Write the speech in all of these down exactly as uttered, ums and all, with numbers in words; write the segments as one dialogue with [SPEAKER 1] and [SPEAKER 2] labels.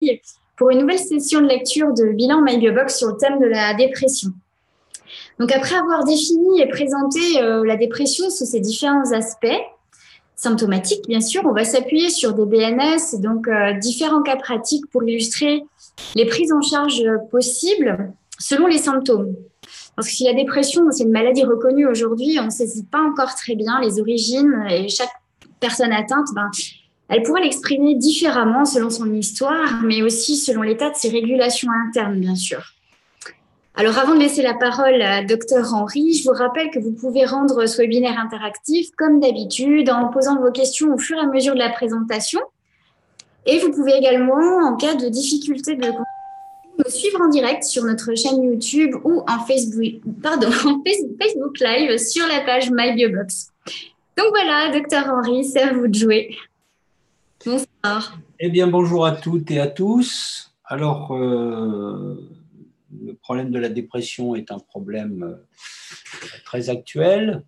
[SPEAKER 1] Henri pour une nouvelle session de lecture de Bilan MyBiobox sur le thème de la dépression. Donc, après avoir défini et présenté euh, la dépression sous ses différents aspects, symptomatiques, bien sûr, on va s'appuyer sur des B N S, donc euh, différents cas pratiques pour illustrer les prises en charge possibles selon les symptômes. Parce que si la dépression, c'est une maladie reconnue aujourd'hui, on ne saisit pas encore très bien les origines et chaque personne atteinte, ben, elle pourrait l'exprimer différemment selon son histoire, mais aussi selon l'état de ses régulations internes, bien sûr. Alors, avant de laisser la parole à Docteur Henri, je vous rappelle que vous pouvez rendre ce webinaire interactif comme d'habitude en posant vos questions au fur et à mesure de la présentation. Et vous pouvez également, en cas de difficulté de nous suivre en direct sur notre chaîne YouTube ou en Facebook, pardon, en Facebook Live sur la page MyBiobox. Donc voilà, Docteur Henri, c'est à vous de jouer. Bonsoir.
[SPEAKER 2] Eh bien, bonjour à toutes et à tous. Alors, euh, le problème de la dépression est un problème très actuel.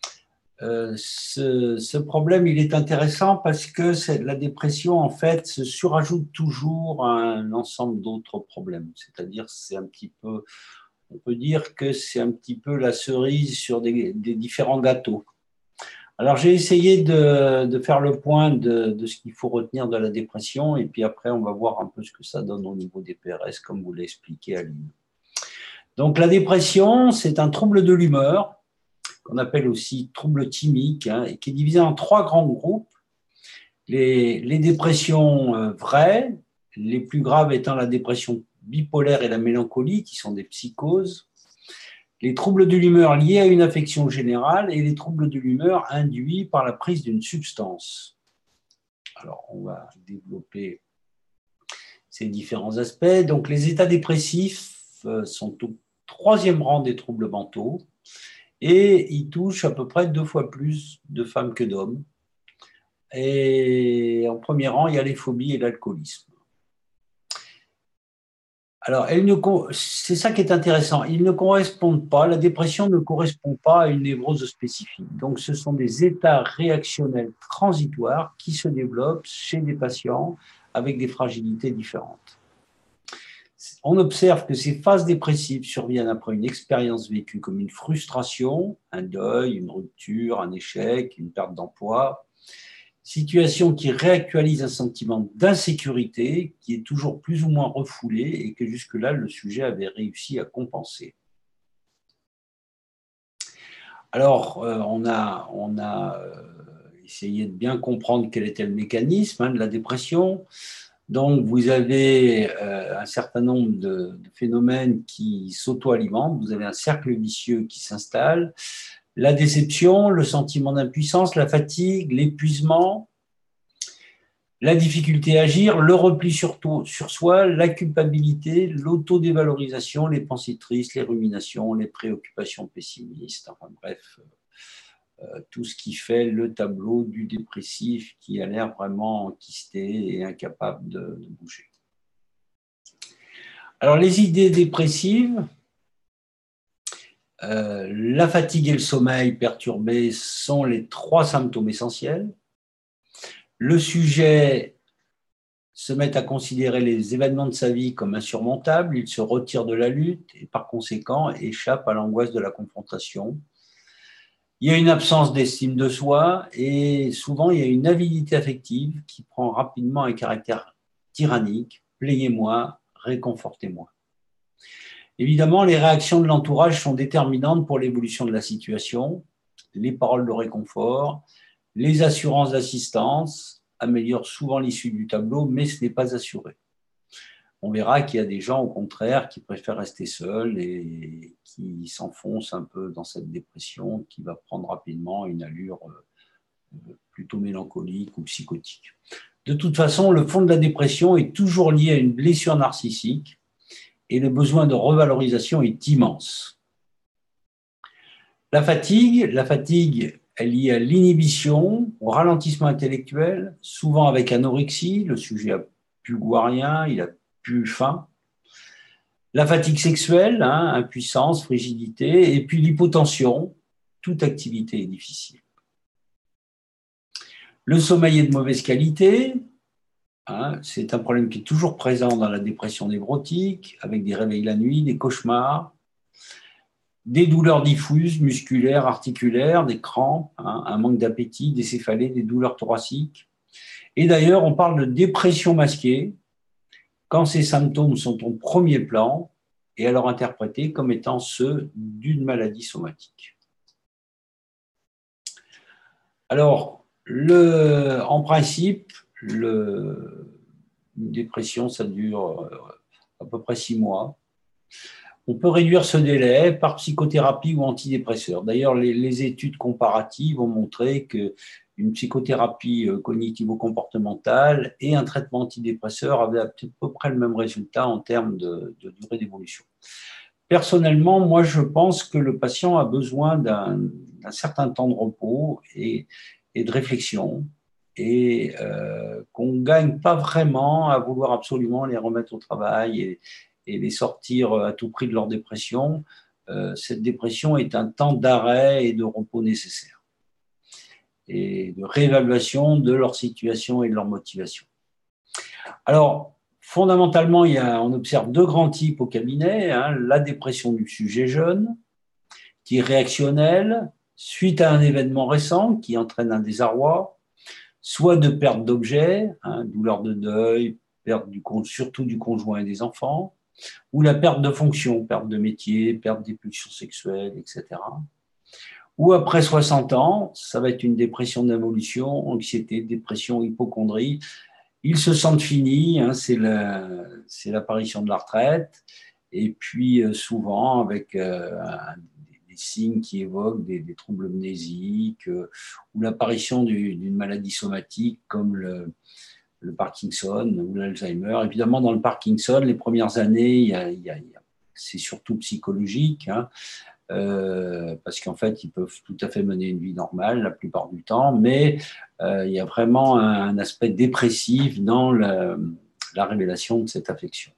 [SPEAKER 2] Euh, ce, ce problème, il est intéressant parce que la dépression, en fait, se surajoute toujours à un ensemble d'autres problèmes. C'est-à-dire, c'est un petit peu, on peut dire que c'est un petit peu la cerise sur des, des différents gâteaux. Alors, j'ai essayé de, de faire le point de, de ce qu'il faut retenir de la dépression et puis après, on va voir un peu ce que ça donne au niveau des P R S, comme vous l'avez expliqué, Aline. Donc, la dépression, c'est un trouble de l'humeur qu'on appelle aussi trouble thymique, hein, et qui est divisé en trois grands groupes. Les, les dépressions euh, vraies, les plus graves étant la dépression bipolaire et la mélancolie, qui sont des psychoses, les troubles de l'humeur liés à une affection générale et les troubles de l'humeur induits par la prise d'une substance. Alors, on va développer ces différents aspects. Donc, les états dépressifs euh, sont au troisième rang des troubles mentaux. Et il touche à peu près deux fois plus de femmes que d'hommes. Et en premier rang, il y a les phobies et l'alcoolisme. Alors, c'est ça qui est intéressant. Ils ne correspondent pas, la dépression ne correspond pas à une névrose spécifique. Donc, ce sont des états réactionnels transitoires qui se développent chez des patients avec des fragilités différentes. On observe que ces phases dépressives surviennent après une expérience vécue comme une frustration, un deuil, une rupture, un échec, une perte d'emploi, situation qui réactualise un sentiment d'insécurité qui est toujours plus ou moins refoulé et que jusque-là, le sujet avait réussi à compenser. Alors, euh, on a, on a euh, essayé de bien comprendre quel était le mécanisme hein, de la dépression. Donc, vous avez euh, un certain nombre de, de phénomènes qui s'auto-alimentent. Vous avez un cercle vicieux qui s'installe. La déception, le sentiment d'impuissance, la fatigue, l'épuisement, la difficulté à agir, le repli sur, tout, sur soi, la culpabilité, l'autodévalorisation, les pensées tristes, les ruminations, les préoccupations pessimistes. Enfin bref, Euh, tout ce qui fait le tableau du dépressif qui a l'air vraiment enquisté et incapable de, de bouger. Alors, les idées dépressives, euh, la fatigue et le sommeil perturbés sont les trois symptômes essentiels. Le sujet se met à considérer les événements de sa vie comme insurmontables, il se retire de la lutte et par conséquent échappe à l'angoisse de la confrontation. Il y a une absence d'estime de soi et souvent il y a une avidité affective qui prend rapidement un caractère tyrannique. Plaignez-moi, réconfortez-moi. Évidemment, les réactions de l'entourage sont déterminantes pour l'évolution de la situation. Les paroles de réconfort, les assurances d'assistance améliorent souvent l'issue du tableau, mais ce n'est pas assuré. On verra qu'il y a des gens, au contraire, qui préfèrent rester seuls et qui s'enfoncent un peu dans cette dépression qui va prendre rapidement une allure plutôt mélancolique ou psychotique. De toute façon, le fond de la dépression est toujours lié à une blessure narcissique et le besoin de revalorisation est immense. La fatigue, la fatigue est liée à l'inhibition, au ralentissement intellectuel, souvent avec anorexie, le sujet a plus goût à rien, il a plus faim. La fatigue sexuelle, hein, impuissance, frigidité, et puis l'hypotension, toute activité est difficile. Le sommeil est de mauvaise qualité, Hein, c'est un problème qui est toujours présent dans la dépression névrotique, avec des réveils la nuit, des cauchemars, des douleurs diffuses, musculaires, articulaires, des crampes, hein, un manque d'appétit, des céphalées, des douleurs thoraciques. Et d'ailleurs, on parle de dépression masquée quand ces symptômes sont au premier plan et alors interprétés comme étant ceux d'une maladie somatique. Alors, le, en principe, le, une dépression, ça dure à peu près six mois. On peut réduire ce délai par psychothérapie ou antidépresseur. D'ailleurs, les, les études comparatives ont montré qu'une psychothérapie cognitivo-comportementale et un traitement antidépresseur avaient à peu près le même résultat en termes de, de durée d'évolution. Personnellement, moi, je pense que le patient a besoin d'un d'un certain temps de repos et, et de réflexion, et euh, qu'on ne gagne pas vraiment à vouloir absolument les remettre au travail et, et les sortir à tout prix de leur dépression. Euh, cette dépression est un temps d'arrêt et de repos nécessaire, et de réévaluation de leur situation et de leur motivation. Alors, fondamentalement, il y a, on observe deux grands types au cabinet, hein, la dépression du sujet jeune, qui est réactionnelle, suite à un événement récent qui entraîne un désarroi, soit de perte d'objets, hein, douleur de deuil, perte du, surtout du conjoint et des enfants, ou la perte de fonction, perte de métier, perte des pulsions sexuelles, et cetera. Ou après soixante ans, ça va être une dépression d'involution, anxiété, dépression, hypocondrie. Ils se sentent finis, hein, c'est l'apparition de la retraite, et puis euh, souvent avec euh, un, des, des signes qui évoquent des, des troubles mnésiques euh, ou l'apparition d'une maladie somatique comme le, le Parkinson ou l'Alzheimer. Évidemment, dans le Parkinson, les premières années, il y a, il y a, c'est surtout psychologique, hein, euh, parce qu'en fait, ils peuvent tout à fait mener une vie normale la plupart du temps, mais euh, il y a vraiment un, un aspect dépressif dans la, la révélation de cette affection.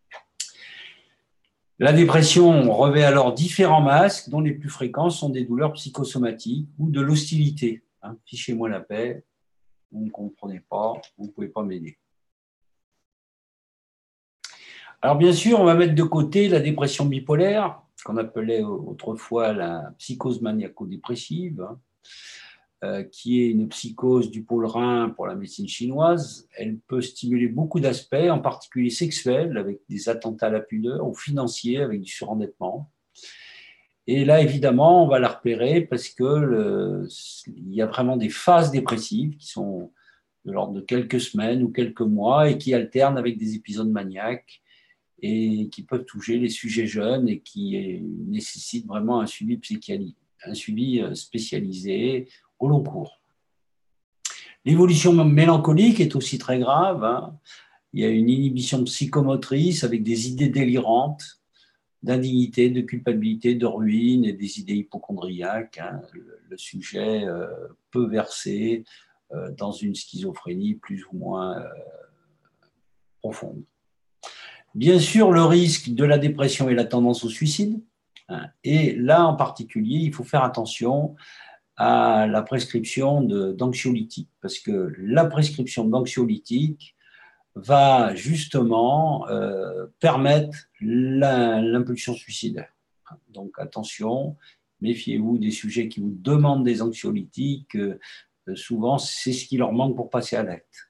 [SPEAKER 2] La dépression revêt alors différents masques, dont les plus fréquents sont des douleurs psychosomatiques ou de l'hostilité. Hein, fichez-moi la paix, vous ne comprenez pas, vous ne pouvez pas m'aider. Alors bien sûr, on va mettre de côté la dépression bipolaire, qu'on appelait autrefois la psychose maniaco-dépressive, hein, euh, qui est une psychose du pôle Rhin pour la médecine chinoise. Elle peut stimuler beaucoup d'aspects, en particulier sexuels, avec des attentats à la pudeur, ou financiers, avec du surendettement. Et là, évidemment, on va la repérer parce que le, il y a vraiment des phases dépressives qui sont de l'ordre de quelques semaines ou quelques mois et qui alternent avec des épisodes maniaques et qui peuvent toucher les sujets jeunes et qui nécessitent vraiment un suivi, un suivi spécialisé au long cours. L'évolution mélancolique est aussi très grave, hein. Il y a une inhibition psychomotrice avec des idées délirantes, d'indignité, de culpabilité, de ruine et des idées hypocondriaques, hein. Le, le sujet euh, peut verser euh, dans une schizophrénie plus ou moins euh, profonde. Bien sûr, le risque de la dépression est la tendance au suicide. Hein, et là, en particulier, il faut faire attention à la prescription d'anxiolytiques, parce que la prescription d'anxiolytiques va justement euh, permettre l'impulsion suicidaire. Donc attention, méfiez-vous des sujets qui vous demandent des anxiolytiques. Euh, souvent, c'est ce qui leur manque pour passer à l'acte.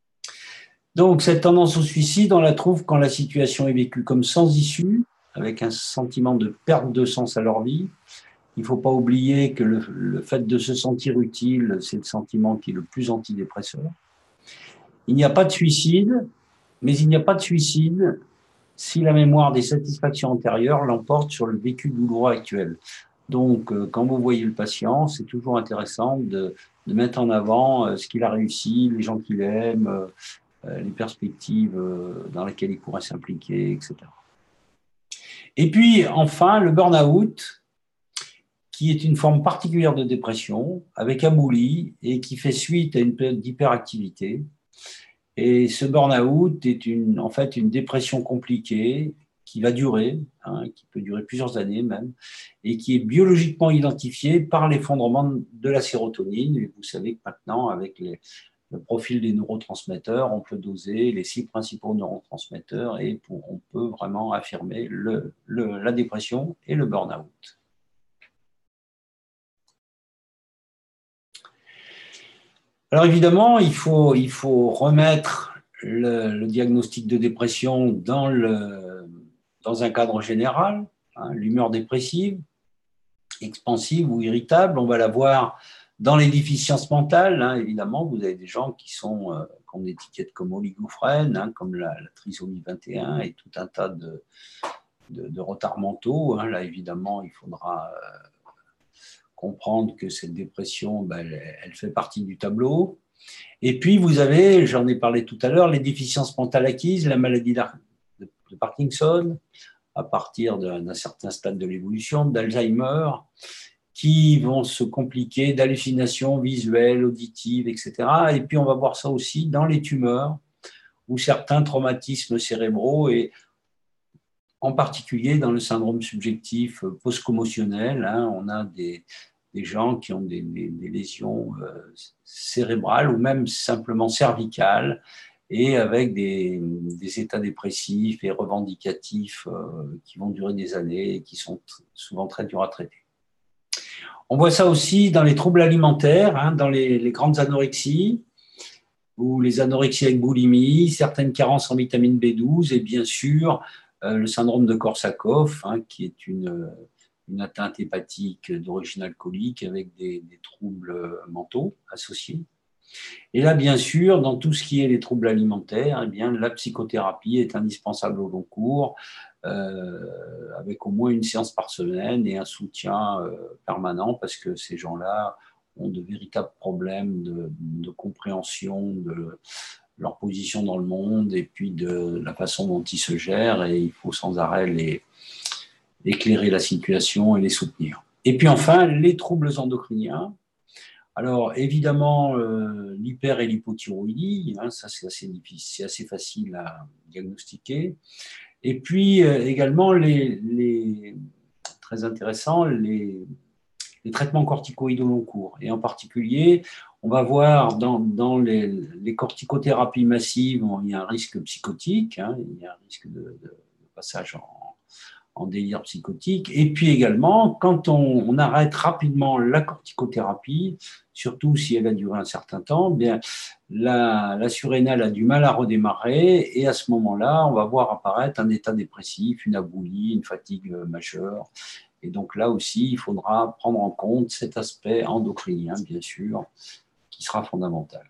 [SPEAKER 2] Donc cette tendance au suicide, on la trouve quand la situation est vécue comme sans issue, avec un sentiment de perte de sens à leur vie. Il ne faut pas oublier que le, le fait de se sentir utile, c'est le sentiment qui est le plus antidépresseur. Il n'y a pas de suicide, mais il n'y a pas de suicide si la mémoire des satisfactions antérieures l'emporte sur le vécu douloureux actuel. Donc, euh, quand vous voyez le patient, c'est toujours intéressant de, de mettre en avant euh, ce qu'il a réussi, les gens qu'il aime, euh, les perspectives euh, dans lesquelles il pourrait s'impliquer, et cetera. Et puis, enfin, le burn-out, qui est une forme particulière de dépression, avec amoulie, et qui fait suite à une période d'hyperactivité. Et ce burn-out est une, en fait une dépression compliquée qui va durer, hein, qui peut durer plusieurs années même, et qui est biologiquement identifiée par l'effondrement de la sérotonine. Et vous savez que maintenant, avec les, le profil des neurotransmetteurs, on peut doser les six principaux neurotransmetteurs et pour, on peut vraiment affirmer le, le, la dépression et le burn-out. Alors évidemment, il faut, il faut remettre le, le diagnostic de dépression dans, le, dans un cadre général. Hein, l'humeur dépressive, expansive ou irritable, on va la voir dans les déficiences mentales. Hein, évidemment, vous avez des gens qui sont euh, qu'on étiquette comme oligophrènes, hein, comme la, la trisomie vingt et un et tout un tas de, de, de retards mentaux. Hein. Là, évidemment, il faudra euh, comprendre que cette dépression, ben, elle, elle fait partie du tableau. Et puis, vous avez, j'en ai parlé tout à l'heure, les déficiences mentales acquises, la maladie de, de Parkinson, à partir d'un certain stade de l'évolution, d'Alzheimer, qui vont se compliquer d'hallucinations visuelles, auditives, et cetera. Et puis, on va voir ça aussi dans les tumeurs ou certains traumatismes cérébraux, et en particulier dans le syndrome subjectif post-commotionnel. Hein, on a des, des gens qui ont des, des, des lésions euh, cérébrales ou même simplement cervicales, et avec des, des états dépressifs et revendicatifs euh, qui vont durer des années et qui sont souvent très durs à traiter. On voit ça aussi dans les troubles alimentaires, hein, dans les, les grandes anorexies, ou les anorexies avec boulimie, certaines carences en vitamine B douze, et bien sûr euh, le syndrome de Korsakoff, hein, qui est une, une atteinte hépatique d'origine alcoolique avec des, des troubles mentaux associés. Et là, bien sûr, dans tout ce qui est les troubles alimentaires, eh bien, la psychothérapie est indispensable au long cours, euh, avec au moins une séance par semaine et un soutien euh, permanent, parce que ces gens-là ont de véritables problèmes de, de compréhension de leur position dans le monde et puis de la façon dont ils se gèrent, et il faut sans arrêt les, éclairer la situation et les soutenir. Et puis enfin, les troubles endocriniens. Alors, évidemment, euh, l'hyper- et l'hypothyroïdie, hein, ça c'est assez difficile, c'est assez facile à diagnostiquer. Et puis euh, également, les, les, très intéressant, les, les traitements corticoïdes au long cours. Et en particulier, on va voir dans, dans les, les corticothérapies massives, il y a un risque psychotique, hein, il y a un risque de, de, de passage en en délire psychotique. Et puis également, quand on, on arrête rapidement la corticothérapie, surtout si elle a duré un certain temps, bien, la, la surrénale a du mal à redémarrer, et à ce moment-là, on va voir apparaître un état dépressif, une aboulie, une fatigue majeure. Et donc là aussi, il faudra prendre en compte cet aspect endocrinien, bien sûr, qui sera fondamental.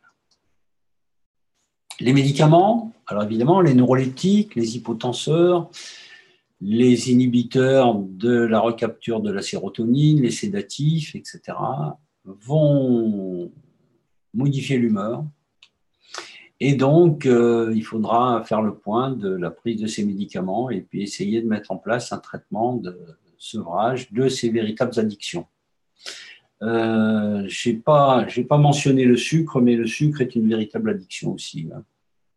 [SPEAKER 2] Les médicaments, alors évidemment, les neuroleptiques, les hypotenseurs, les inhibiteurs de la recapture de la sérotonine, les sédatifs, et cetera, vont modifier l'humeur. Et donc, euh, il faudra faire le point de la prise de ces médicaments et puis essayer de mettre en place un traitement de sevrage de ces véritables addictions. Euh, je n'ai pas, j'ai pas mentionné le sucre, mais le sucre est une véritable addiction aussi. Hein.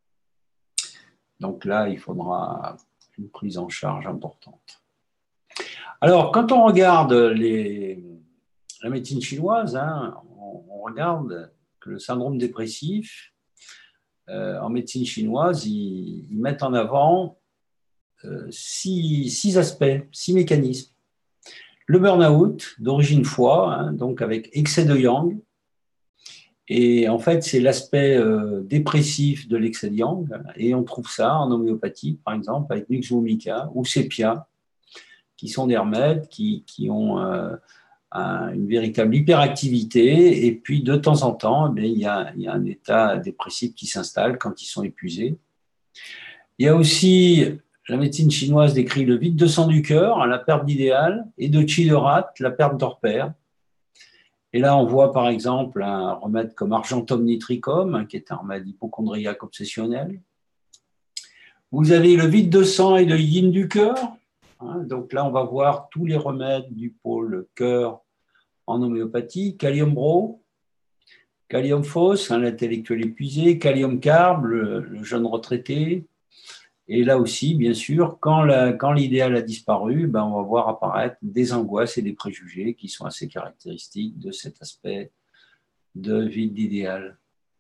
[SPEAKER 2] Donc là, il faudra une prise en charge importante. Alors, quand on regarde les, la médecine chinoise, hein, on, on regarde que le syndrome dépressif, euh, en médecine chinoise, ils, ils mettent en avant euh, six, six aspects, six mécanismes. Le burn-out, d'origine foie, hein, donc avec excès de yang. Et en fait, c'est l'aspect euh, dépressif de l'excès de yang. Et on trouve ça en homéopathie, par exemple, avec Nux vomica ou Sepia, qui sont des remèdes qui, qui ont euh, un, une véritable hyperactivité. Et puis, de temps en temps, eh bien, il y a, il y a un état dépressif qui s'installe quand ils sont épuisés. Il y a aussi, la médecine chinoise décrit le vide de sang du cœur, la perte d'idéal, et de chi de rate, la perte de repère. Et là, on voit par exemple un remède comme argentum nitricum, qui est un remède hypochondriaque obsessionnel. Vous avez le vide de sang et de yin du cœur. Donc là, on va voir tous les remèdes du pôle cœur en homéopathie. Kalium bro, kalium phos, l'intellectuel épuisé, kalium carb, le, le jeune retraité. Et là aussi, bien sûr, quand, la, quand l'idéal a disparu, ben on va voir apparaître des angoisses et des préjugés qui sont assez caractéristiques de cet aspect de vide d'idéal.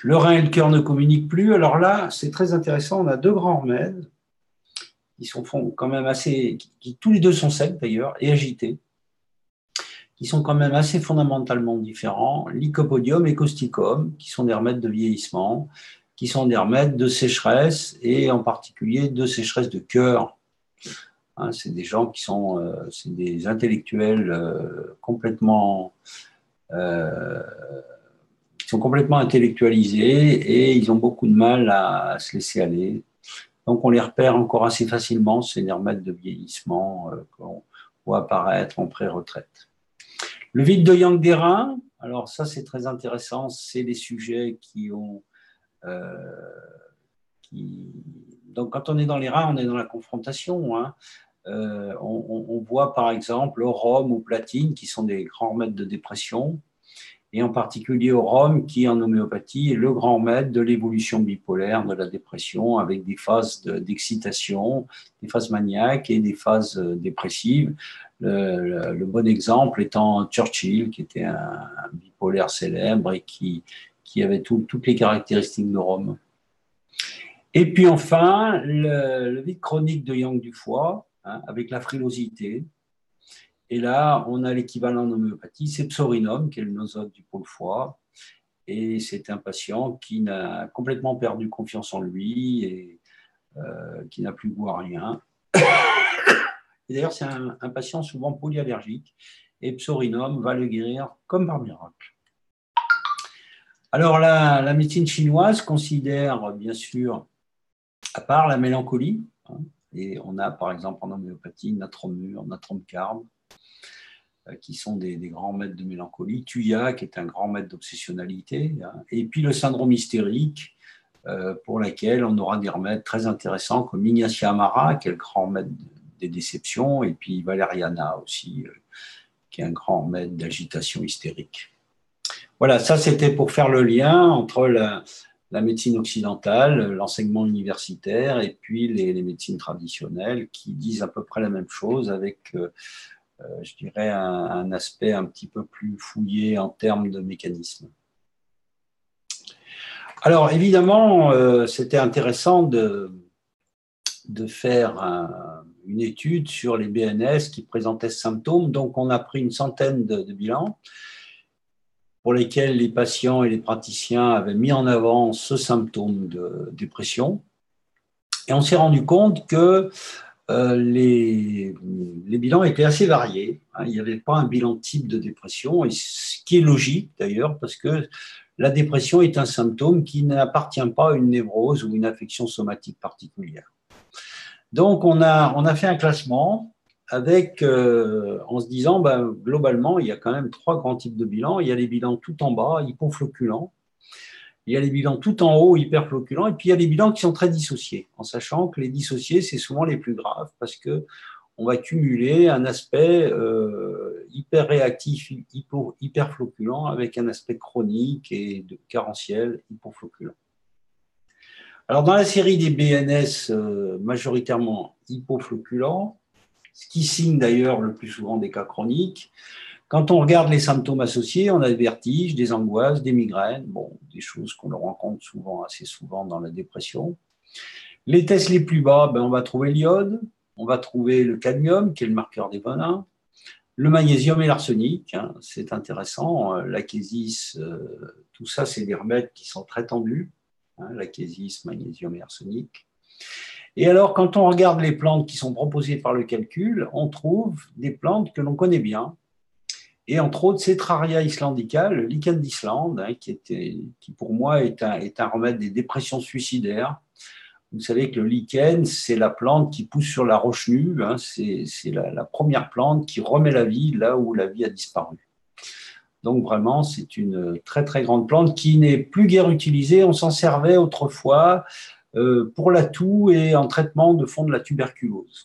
[SPEAKER 2] Le rein et le cœur ne communiquent plus. Alors là, c'est très intéressant. On a deux grands remèdes qui sont quand même assez, qui, qui tous les deux sont secs d'ailleurs et agités, qui sont quand même assez fondamentalement différents. Lycopodium et causticum, qui sont des remèdes de vieillissement, qui sont des remèdes de sécheresse et en particulier de sécheresse de cœur. Hein, c'est des gens qui sont, euh, c'est des intellectuels euh, complètement, euh, qui sont complètement intellectualisés et ils ont beaucoup de mal à, à se laisser aller. Donc on les repère encore assez facilement, c'est des remèdes de vieillissement euh, qu'on voit apparaître en pré-retraite. Le vide de Yang des reins, alors ça c'est très intéressant, c'est les sujets qui ont euh, qui... donc quand on est dans les reins, on est dans la confrontation. Hein. Euh, on, on voit par exemple au rhum ou platine qui sont des grands remèdes de dépression, et en particulier au rhum qui en homéopathie est le grand remède de l'évolution bipolaire de la dépression avec des phases d'excitation, des phases maniaques et des phases dépressives. Le, le, le bon exemple étant Churchill, qui était un, un bipolaire célèbre et qui, qui avait tout, toutes les caractéristiques de rhum. Et puis enfin, le, le vide chronique de Yang du foie, hein, avec la frilosité. Et là, on a l'équivalent en homéopathie, c'est Psorinum, qui est le nosote du pôle foie. Et c'est un patient qui n'a complètement perdu confiance en lui et euh, qui n'a plus goût à rien. Et d'ailleurs, c'est un, un patient souvent polyallergique. Et Psorinum va le guérir comme par miracle. Alors, la, la médecine chinoise considère, bien sûr, à part la mélancolie, hein, et on a par exemple en homéopathie natromur, natromcarbe, qui sont des, des grands maîtres de mélancolie, Thuya, qui est un grand maître d'obsessionnalité, hein, et puis le syndrome hystérique, euh, pour lequel on aura des remèdes très intéressants comme Ignacia Amara, qui est le grand maître des déceptions, et puis Valeriana aussi, euh, qui est un grand maître d'agitation hystérique. Voilà, ça c'était pour faire le lien entre la, la médecine occidentale, l'enseignement universitaire, et puis les, les médecines traditionnelles qui disent à peu près la même chose avec... Euh, Euh, je dirais, un, un aspect un petit peu plus fouillé en termes de mécanisme. Alors, évidemment, euh, c'était intéressant de, de faire un, une étude sur les B N S qui présentaient ce symptôme. Donc, on a pris une centaine de, de bilans pour lesquels les patients et les praticiens avaient mis en avant ce symptôme de dépression. Et on s'est rendu compte que Euh, les, les bilans étaient assez variés. Hein. Il n'y avait pas un bilan type de dépression, et ce qui est logique d'ailleurs, parce que la dépression est un symptôme qui n'appartient pas à une névrose ou une affection somatique particulière. Donc, on a, on a fait un classement avec, euh, en se disant, ben, globalement, il y a quand même trois grands types de bilans. Il y a les bilans tout en bas, hypofloculents. Il y a les bilans tout en haut, hyperfloculents, et puis il y a les bilans qui sont très dissociés, en sachant que les dissociés, c'est souvent les plus graves, parce qu'on va cumuler un aspect euh, hyper réactif, hypo, hyperfloculant, avec un aspect chronique et de carentiel hypofloculant. Alors, dans la série des B N S euh, majoritairement hypofloculents, ce qui signe d'ailleurs le plus souvent des cas chroniques, quand on regarde les symptômes associés, on a des vertiges, des angoisses, des migraines, bon, des choses qu'on rencontre souvent, assez souvent dans la dépression. Les tests les plus bas, ben, on va trouver l'iode, on va trouver le cadmium, qui est le marqueur des venins, le magnésium et l'arsenic, hein, c'est intéressant, l'achésis, euh, tout ça, c'est des remèdes qui sont très tendus, hein, l'achésis, magnésium et arsenic. Et alors, quand on regarde les plantes qui sont proposées par le calcul, on trouve des plantes que l'on connaît bien, et entre autres, Cetraria islandica, le lichen d'Islande, hein, qui, était, qui pour moi est un, est un remède des dépressions suicidaires. Vous savez que le lichen, c'est la plante qui pousse sur la roche nue, hein, c'est la, la première plante qui remet la vie là où la vie a disparu. Donc vraiment, c'est une très très grande plante qui n'est plus guère utilisée. On s'en servait autrefois euh, pour la toux et en traitement de fond de la tuberculose.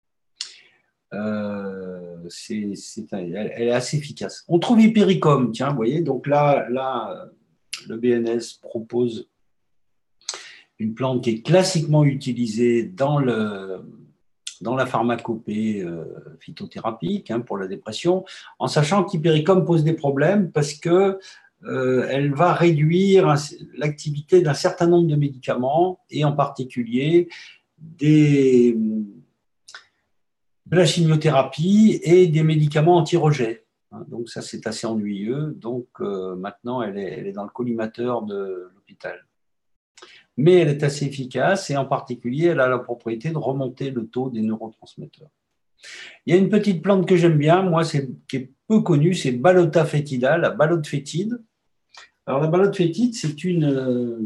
[SPEAKER 2] Euh, c'est, c'est, elle, elle est assez efficace. On trouve Hypericum, tiens, vous voyez, donc là, là, le B N S propose une plante qui est classiquement utilisée dans, le, dans la pharmacopée euh, phytothérapique, hein, pour la dépression, en sachant qu'Hypericum pose des problèmes parce que euh, elle va réduire l'activité d'un certain nombre de médicaments et en particulier des, de la chimiothérapie et des médicaments anti-rejet. Donc ça, c'est assez ennuyeux. Donc euh, maintenant, elle est, elle est dans le collimateur de l'hôpital. Mais elle est assez efficace et en particulier, elle a la propriété de remonter le taux des neurotransmetteurs. Il y a une petite plante que j'aime bien, moi, c'est, qui est peu connue, c'est Balota fétida, la balote fétide. Alors la balote fétide, c'est une... Euh,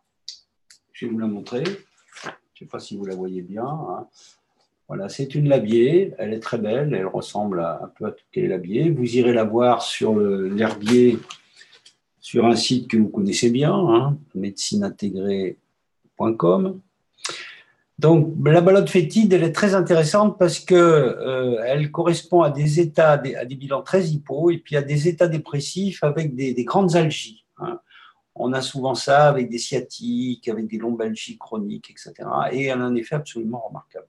[SPEAKER 2] je vais vous la montrer. Je ne sais pas si vous la voyez bien. Hein. Voilà, c'est une labier, elle est très belle, elle ressemble à, un peu à toutes les labiers. Vous irez la voir sur le, l'herbier, sur un site que vous connaissez bien, hein, médecine intégrée point com. Donc, la balote fétide, elle est très intéressante parce qu'elle euh, correspond à des états, des, à des bilans très hypo, et puis à des états dépressifs avec des, des grandes algies. Hein. On a souvent ça avec des sciatiques, avec des lombalgies chroniques, et cetera. Et elle a un effet absolument remarquable.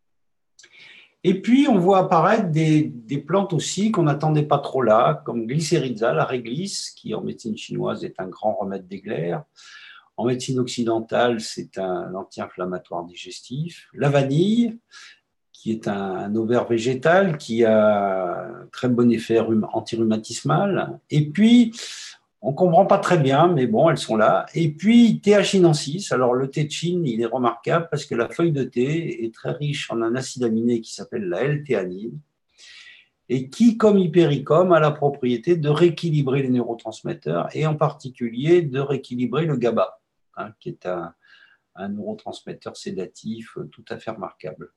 [SPEAKER 2] Et puis, on voit apparaître des, des plantes aussi qu'on n'attendait pas trop là, comme Glycyrrhiza, la réglisse, qui en médecine chinoise est un grand remède des glaires. En médecine occidentale, c'est un anti-inflammatoire digestif. La vanille, qui est un, un ovaire végétal qui a un très bon effet antirhumatismal. Et puis, on ne comprend pas très bien, mais bon, elles sont là. Et puis, thé achinensis. Alors, le thé de Chine, il est remarquable parce que la feuille de thé est très riche en un acide aminé qui s'appelle la L-théanine et qui, comme hypericum, a la propriété de rééquilibrer les neurotransmetteurs et en particulier de rééquilibrer le GABA, hein, qui est un, un neurotransmetteur sédatif tout à fait remarquable.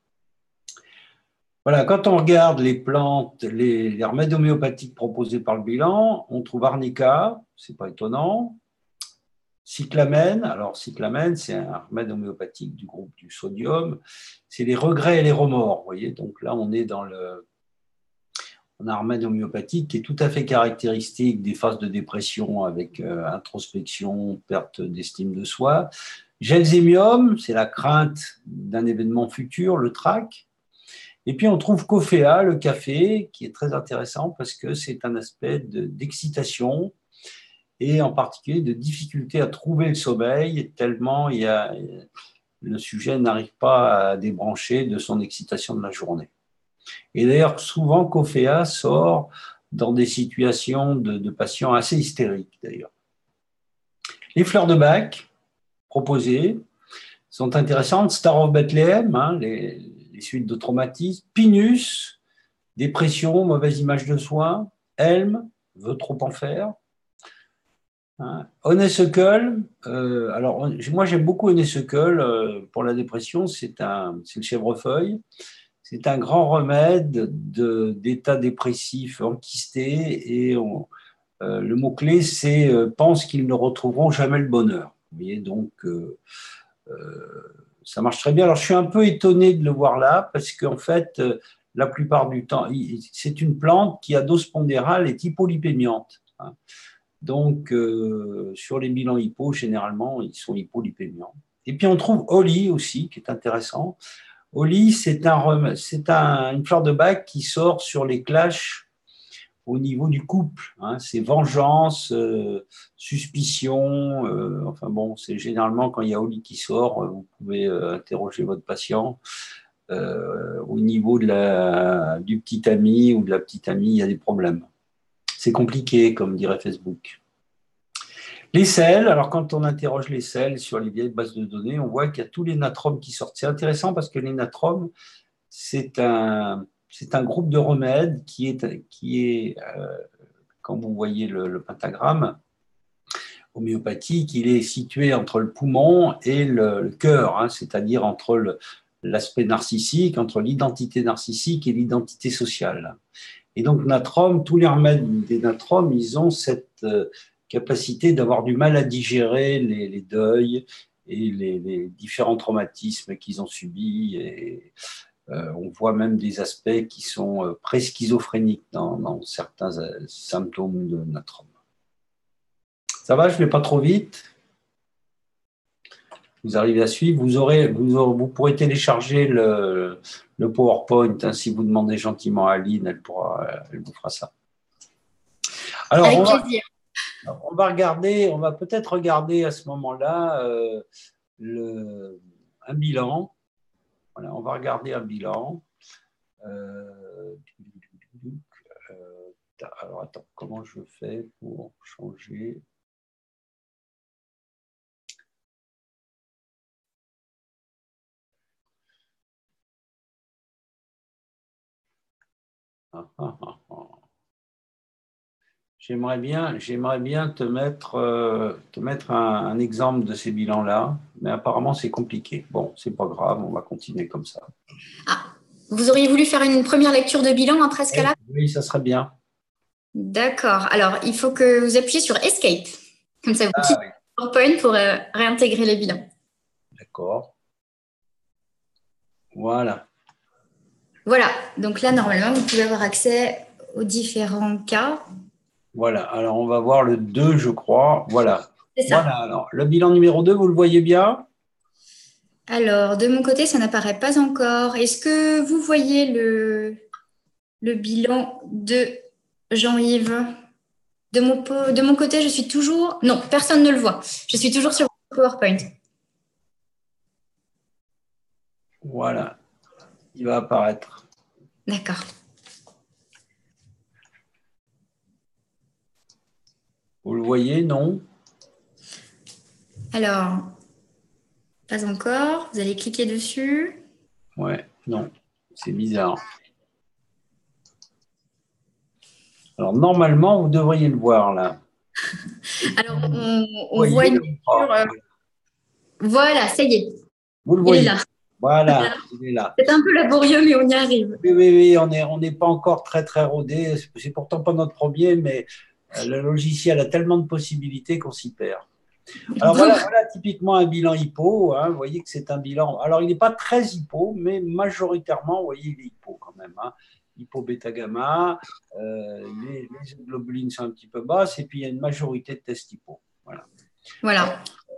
[SPEAKER 2] Voilà, quand on regarde les plantes, les, les remèdes homéopathiques proposés par le bilan, on trouve arnica, c'est pas étonnant, cyclamène, alors cyclamène, c'est un remède homéopathique du groupe du sodium, c'est les regrets et les remords, vous voyez, donc là on est dans le, on a un remède homéopathique qui est tout à fait caractéristique des phases de dépression avec euh, introspection, perte d'estime de soi. Gelsemium, c'est la crainte d'un événement futur, le trac. Et puis, on trouve Coffea, le café, qui est très intéressant parce que c'est un aspect de, d'excitation et en particulier de difficulté à trouver le sommeil, tellement il y a, le sujet n'arrive pas à débrancher de son excitation de la journée. Et d'ailleurs, souvent, Coffea sort dans des situations de, de patients assez hystériques, d'ailleurs. Les fleurs de Bach proposées sont intéressantes. Star of Bethlehem, hein, les, les suites de traumatisme. Pinus, dépression, mauvaise image de soi. Helm, veut trop en faire. Hein. Honeysuckle, euh, alors moi j'aime beaucoup Honeysuckle euh, pour la dépression, c'est, un, c'est le chèvrefeuille. C'est un grand remède de, d'état dépressif enquisté et on, euh, le mot-clé c'est euh, « pense qu'ils ne retrouveront jamais le bonheur ». Vous voyez, donc euh, euh, ça marche très bien. Alors je suis un peu étonné de le voir là parce qu'en fait, euh, la plupart du temps, c'est une plante qui, à dose pondérale, est hypolipémiante. Hein. Donc euh, sur les bilans hypo, généralement, ils sont hypolipémiants. Et puis on trouve Holly aussi, qui est intéressant. Holly, c'est, un, c'est un, une fleur de Bach qui sort sur les clashs au niveau du couple. Hein. C'est vengeance, euh, suspicion. Euh, enfin bon, c'est généralement quand il y a Holly qui sort, vous pouvez euh, interroger votre patient. Euh, au niveau de la, du petit ami ou de la petite amie, il y a des problèmes. C'est compliqué, comme dirait Facebook. Les sels, alors quand on interroge les sels sur les vieilles bases de données, on voit qu'il y a tous les natromes qui sortent. C'est intéressant parce que les natromes, c'est un, c'est un groupe de remèdes qui est, qui est euh, quand vous voyez le, le pentagramme homéopathique, il est situé entre le poumon et le, le cœur, hein, c'est-à-dire entre le, l'aspect narcissique, entre l'identité narcissique et l'identité sociale. Et donc, natrum, tous les remèdes des natrum, ils ont cette euh, capacité d'avoir du mal à digérer les, les deuils et les, les différents traumatismes qu'ils ont subis. Et euh, on voit même des aspects qui sont euh, pré-schizophréniques dans, dans certains euh, symptômes de natrum. Ça va, je ne vais pas trop vite. Vous arrivez à suivre. Vous, aurez, vous, aurez, vous pourrez télécharger le, le PowerPoint. Hein, si vous demandez gentiment à Aline, elle, pourra, elle vous fera ça.
[SPEAKER 1] Alors, avec on va, plaisir.
[SPEAKER 2] Alors, on va regarder, on va peut-être regarder à ce moment-là euh, le, un bilan. Voilà, on va regarder un bilan. Euh, euh, alors, attends, comment je fais pour changer? Ah, ah, ah, ah. J'aimerais bien, j'aimerais bien te mettre, euh, te mettre un, un exemple de ces bilans-là, mais apparemment c'est compliqué. Bon, c'est pas grave, on va continuer comme ça.
[SPEAKER 1] Ah, vous auriez voulu faire une première lecture de bilan après ce
[SPEAKER 2] Oui,
[SPEAKER 1] cas-là?
[SPEAKER 2] oui, ça serait bien.
[SPEAKER 1] D'accord. Alors, il faut que vous appuyez sur Escape. Comme ça, vous
[SPEAKER 2] Ah
[SPEAKER 1] quittez
[SPEAKER 2] oui,
[SPEAKER 1] PowerPoint pour euh, réintégrer les bilans.
[SPEAKER 2] d'accord. Voilà.
[SPEAKER 1] Voilà. Donc là, normalement, vous pouvez avoir accès aux différents cas.
[SPEAKER 2] Voilà. Alors, on va voir le deux, je crois. Voilà.
[SPEAKER 1] C'est ça.
[SPEAKER 2] Voilà. Alors, le bilan numéro deux, vous le voyez bien?
[SPEAKER 1] Alors, de mon côté, ça n'apparaît pas encore. Est-ce que vous voyez le, le bilan de Jean-Yves? De mon, po- de mon côté, je suis toujours... Non, personne ne le voit. Je suis toujours sur PowerPoint.
[SPEAKER 2] Voilà. Il va apparaître.
[SPEAKER 1] D'accord.
[SPEAKER 2] Vous le voyez, non?
[SPEAKER 1] Alors, pas encore. Vous allez cliquer dessus.
[SPEAKER 2] Ouais, non. C'est bizarre. Alors, normalement, vous devriez le voir là.
[SPEAKER 1] Alors, on,
[SPEAKER 2] Vous
[SPEAKER 1] on voit
[SPEAKER 2] voyez
[SPEAKER 1] une
[SPEAKER 2] le
[SPEAKER 1] lecture.
[SPEAKER 2] bras.
[SPEAKER 1] euh, Voilà, ça y est.
[SPEAKER 2] Vous le
[SPEAKER 1] Il est
[SPEAKER 2] voyez.
[SPEAKER 1] là.
[SPEAKER 2] Voilà, il est là.
[SPEAKER 1] C'est un peu laborieux, mais on y arrive.
[SPEAKER 2] Oui, oui, oui, on n'est on n'est pas encore très, très rodé. C'est pourtant pas notre premier, mais euh, le logiciel a tellement de possibilités qu'on s'y perd. Alors
[SPEAKER 1] Bon,
[SPEAKER 2] voilà, voilà typiquement un bilan hypo. Hein. Vous voyez que c'est un bilan. Alors il n'est pas très hypo, mais majoritairement, vous voyez, il est hypo quand même. Hein. Hypo bêta-gamma, euh, les, les globulines sont un petit peu basses, et puis il y a une majorité de tests hypo. Voilà.
[SPEAKER 1] voilà.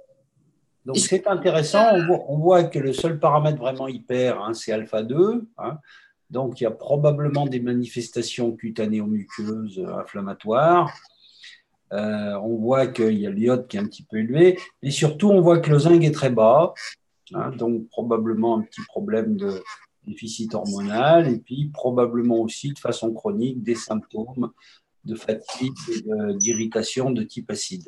[SPEAKER 2] Donc c'est intéressant. On voit, on voit que le seul paramètre vraiment hyper, hein, c'est alpha deux. Hein. Donc il y a probablement des manifestations cutanéo-muqueuses inflammatoires. Euh, on voit qu'il y a l'iode qui est un petit peu élevé, et surtout on voit que le zinc est très bas, hein, donc probablement un petit problème de déficit hormonal, et puis probablement aussi de façon chronique des symptômes de fatigue et d'irritation de type acide.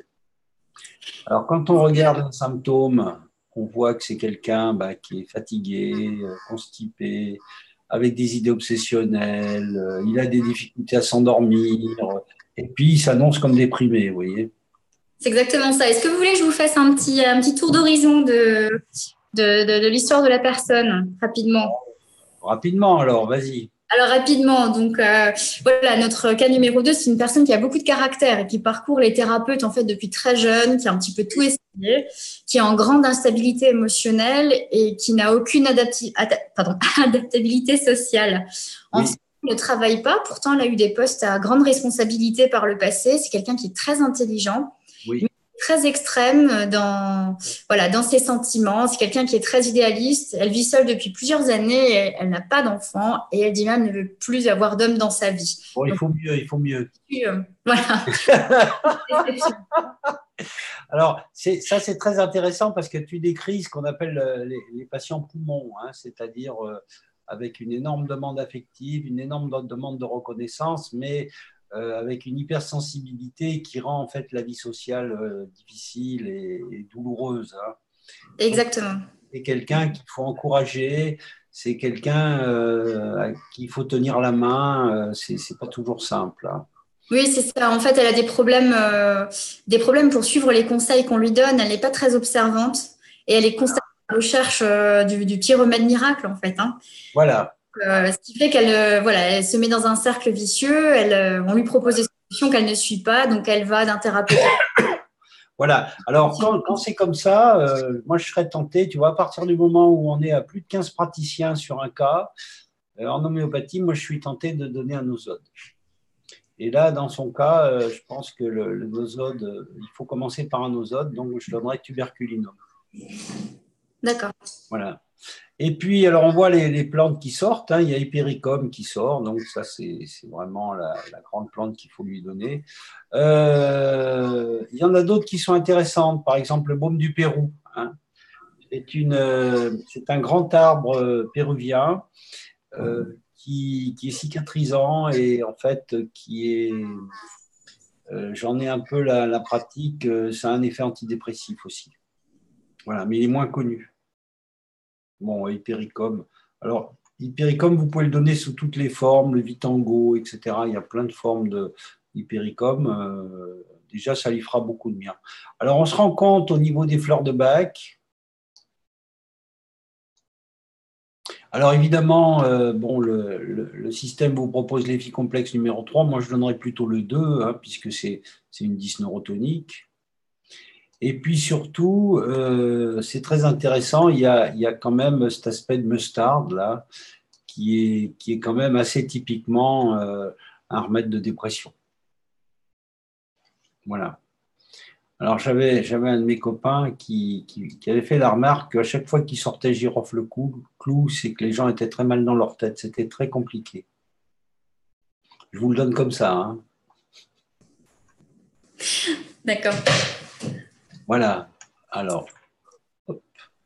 [SPEAKER 2] Alors quand on regarde un symptôme, on voit que c'est quelqu'un bah, qui est fatigué, constipé, avec des idées obsessionnelles, euh, il a des difficultés à s'endormir, et puis il s'annonce comme déprimé, vous voyez.
[SPEAKER 1] C'est exactement ça. Est-ce que vous voulez que je vous fasse un petit, un petit tour d'horizon de, de, de, de l'histoire de la personne, rapidement?
[SPEAKER 2] Rapidement alors, vas-y.
[SPEAKER 1] Alors rapidement, donc euh, voilà, notre cas numéro deux, c'est une personne qui a beaucoup de caractère et qui parcourt les thérapeutes en fait depuis très jeune, qui a un petit peu tout essayé, qui est en grande instabilité émotionnelle et qui n'a aucune adapti- ada- pardon, adaptabilité sociale. En
[SPEAKER 2] Oui,
[SPEAKER 1] fait, elle ne travaille pas, pourtant elle a eu des postes à grande responsabilité par le passé. C'est quelqu'un qui est très intelligent,
[SPEAKER 2] oui.
[SPEAKER 1] très extrême dans, voilà, dans ses sentiments. C'est quelqu'un qui est très idéaliste. Elle vit seule depuis plusieurs années. Elle, elle n'a pas d'enfant et elle dit même ne veut plus avoir d'homme dans sa vie.
[SPEAKER 2] Bon, il
[SPEAKER 1] Donc,
[SPEAKER 2] faut mieux, il faut mieux.
[SPEAKER 1] euh, voilà.
[SPEAKER 2] Alors, ça, c'est très intéressant parce que tu décris ce qu'on appelle euh, les, les patients poumons, hein, c'est-à-dire euh, avec une énorme demande affective, une énorme demande de reconnaissance, mais euh, avec une hypersensibilité qui rend en fait la vie sociale euh, difficile et, et douloureuse. Hein. Donc,
[SPEAKER 1] Exactement.
[SPEAKER 2] c'est quelqu'un qu'il faut encourager, c'est quelqu'un euh, à qui il faut tenir la main, euh, c'est c'est pas toujours simple. Hein.
[SPEAKER 1] Oui, c'est ça. En fait, elle a des problèmes, euh, des problèmes pour suivre les conseils qu'on lui donne. Elle n'est pas très observante et elle est constamment à la recherche euh, du, du petit remède miracle, en fait. Hein.
[SPEAKER 2] Voilà.
[SPEAKER 1] Euh, ce qui fait qu'elle euh, voilà, elle se met dans un cercle vicieux. Elle, euh, on lui propose des solutions qu'elle ne suit pas, donc elle va d'un thérapeute.
[SPEAKER 2] Voilà. Alors, quand, quand c'est comme ça, euh, moi, je serais tenté, tu vois, à partir du moment où on est à plus de quinze praticiens sur un cas, euh, en homéopathie, moi, je suis tenté de donner un nosode. Et là, dans son cas, euh, je pense que le, le nosode, euh, il faut commencer par un nosode, donc je donnerais tuberculinum.
[SPEAKER 1] D'accord.
[SPEAKER 2] Voilà. Et puis, alors, on voit les, les plantes qui sortent. Hein. Il y a Hypericum qui sort. Donc, ça, c'est vraiment la, la, grande plante qu'il faut lui donner. Euh, il y en a d'autres qui sont intéressantes. Par exemple, le baume du Pérou. Hein. C'est un grand arbre péruvien euh, qui, qui, est cicatrisant et en fait, qui est... Euh, J'en ai un peu la, la pratique. Euh, ça a un effet antidépressif aussi. Voilà, mais il est moins connu. Bon, Hypericum. Alors, Hypericum, vous pouvez le donner sous toutes les formes, le Vitango, et cetera. Il y a plein de formes de Hypericum. Euh, déjà, ça lui fera beaucoup de bien. Alors, on se rend compte au niveau des fleurs de bac. Alors, évidemment, euh, bon, le, le, le, système vous propose l'E F I complexe numéro trois. Moi, je donnerais plutôt le deux, hein, puisque c'est une dysneurotonique. Et puis surtout, euh, c'est très intéressant, il y, a, il y a quand même cet aspect de mustard là, qui est, qui est quand même assez typiquement euh, un remède de dépression. Voilà. Alors j'avais un de mes copains qui, qui, qui avait fait la remarque qu'à chaque fois qu'il sortait girofle clou, clou c'est que les gens étaient très mal dans leur tête, c'était très compliqué. Je vous le donne comme ça. Hein.
[SPEAKER 1] D'accord.
[SPEAKER 2] Voilà. Alors. Hop.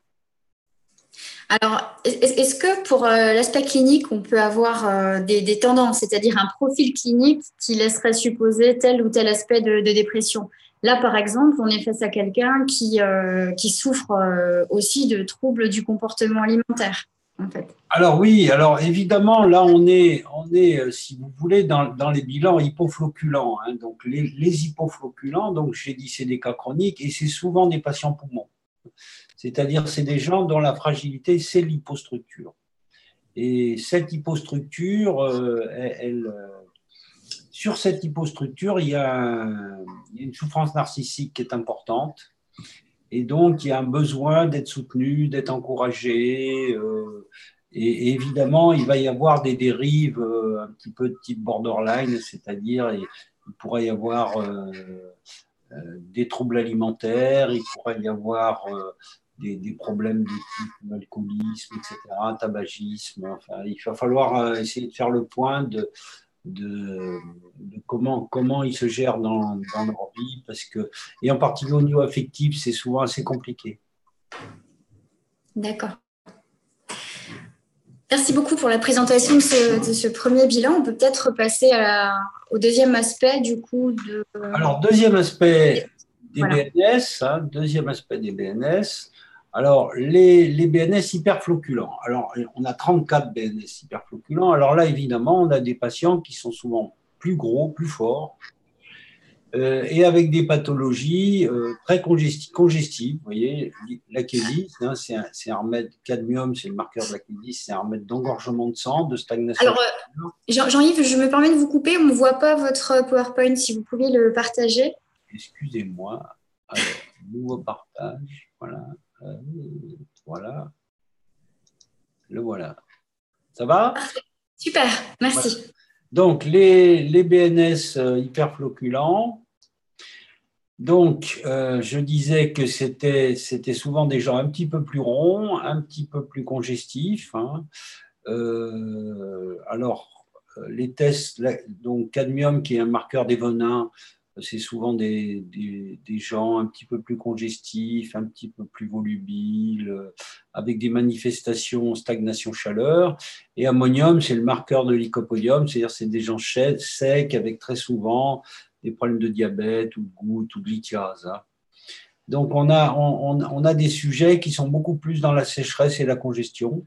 [SPEAKER 1] Alors, est-ce que pour euh, l'aspect clinique, on peut avoir euh, des, des tendances, c'est-à-dire un profil clinique qui laisserait supposer tel ou tel aspect de, de dépression? Là, par exemple, on est face à quelqu'un qui, euh, qui souffre euh, aussi de troubles du comportement alimentaire, en fait.
[SPEAKER 2] Alors oui, alors évidemment, là, on est, on est si vous voulez, dans, dans les bilans hypofloculants. Hein, donc, les, les hypofloculants, donc j'ai dit, c'est des cas chroniques et c'est souvent des patients poumons. C'est-à-dire, c'est des gens dont la fragilité, c'est l'hypostructure. Et cette hypostructure, euh, elle, elle, sur cette hypostructure, il y, a un, il y a une souffrance narcissique qui est importante. Et donc, il y a un besoin d'être soutenu, d'être encouragé. Euh, et, et évidemment, il va y avoir des dérives euh, un petit peu de type borderline, c'est-à-dire il pourrait y avoir euh, euh, des troubles alimentaires, il pourrait y avoir euh, des, des problèmes de type alcoolisme, et cetera, tabagisme. Enfin, il va falloir euh, essayer de faire le point de, de, de comment, comment ils se gèrent dans, dans leur vie, parce que, et en particulier au niveau affectif, c'est souvent assez compliqué.
[SPEAKER 1] D'accord. Merci beaucoup pour la présentation de ce, de ce premier bilan. On peut peut-être passer à la, au deuxième aspect du coup. De...
[SPEAKER 2] Alors, deuxième aspect des voilà. B N S, hein, deuxième aspect des B N S. Alors, les, les B N S hyperfloculents. Alors, on a trente-quatre B N S hyperfloculents. Alors là, évidemment, on a des patients qui sont souvent plus gros, plus forts, euh, et avec des pathologies euh, très congesti congestives. Vous voyez, l'achélis, hein, c'est un, un remède, cadmium, c'est le marqueur de l'achélis, c'est un remède d'engorgement de sang, de stagnation.
[SPEAKER 1] Alors, euh, Jean-Yves, je me permets de vous couper, on ne voit pas votre PowerPoint, si vous pouvez le partager.
[SPEAKER 2] Excusez-moi. Alors, nouveau partage, voilà. Euh, voilà. Le voilà. Ça va?
[SPEAKER 1] Super, merci.
[SPEAKER 2] Voilà. Donc, les, les B N S hyperfloculents. Donc, euh, je disais que c'était souvent des gens un petit peu plus ronds, un petit peu plus congestifs. Hein. Euh, alors, les tests, donc cadmium, qui est un marqueur des venins, c'est souvent des, des, des gens un petit peu plus congestifs, un petit peu plus volubiles, avec des manifestations stagnation-chaleur. Et ammonium, c'est le marqueur de lycopodium, c'est-à-dire c'est des gens secs avec très souvent des problèmes de diabète ou de goutte ou de lithiase. Hein. Donc, on a, on, on a des sujets qui sont beaucoup plus dans la sécheresse et la congestion.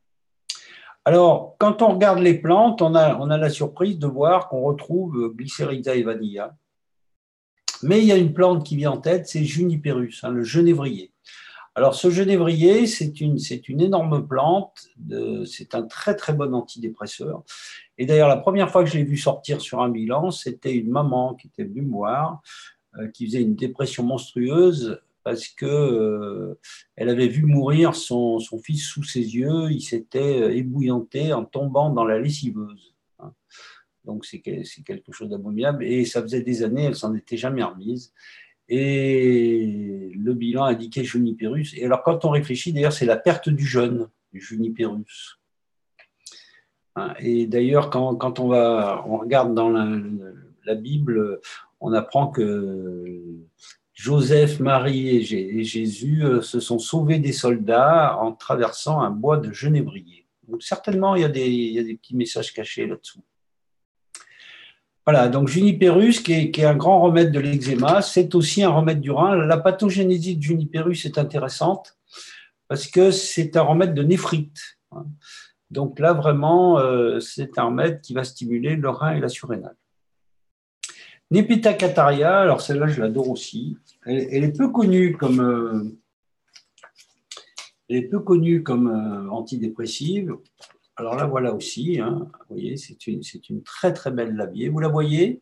[SPEAKER 2] Alors, quand on regarde les plantes, on a, on a la surprise de voir qu'on retrouve Glycyrrhiza et Vanilla. Mais il y a une plante qui vient en tête, c'est Juniperus, hein, le genévrier. Alors, ce genévrier, c'est une, c'est une énorme plante, c'est un très très bon antidépresseur. Et d'ailleurs, la première fois que je l'ai vu sortir sur un bilan, c'était une maman qui était venue me voir, euh, qui faisait une dépression monstrueuse parce qu'elle euh, avait vu mourir son, son fils sous ses yeux, il s'était ébouillanté en tombant dans la lessiveuse. Hein. Donc, c'est quelque chose d'abominable. Et ça faisait des années, elle s'en était jamais remise. Et le bilan indiquait Juniperus. Et alors, quand on réfléchit, d'ailleurs, c'est la perte du jeûne. Juniperus. Et d'ailleurs, quand, quand on, va, on regarde dans la, la Bible, on apprend que Joseph, Marie et Jésus se sont sauvés des soldats en traversant un bois de genévrier. Donc certainement, il y a des, il y a des petits messages cachés là-dessous. Voilà, donc Juniperus, qui est, qui est un grand remède de l'eczéma, c'est aussi un remède du rein. La pathogénésie de Juniperus est intéressante parce que c'est un remède de néphrite. Donc là, vraiment, euh, c'est un remède qui va stimuler le rein et la surrénale. Nepeta cataria, alors celle-là, je l'adore aussi. Elle, elle est peu connue comme, euh, elle est peu connue comme euh, antidépressive. Alors là, voilà aussi. Hein, vous voyez, c'est une, c'est une très, très belle labier. Vous la voyez?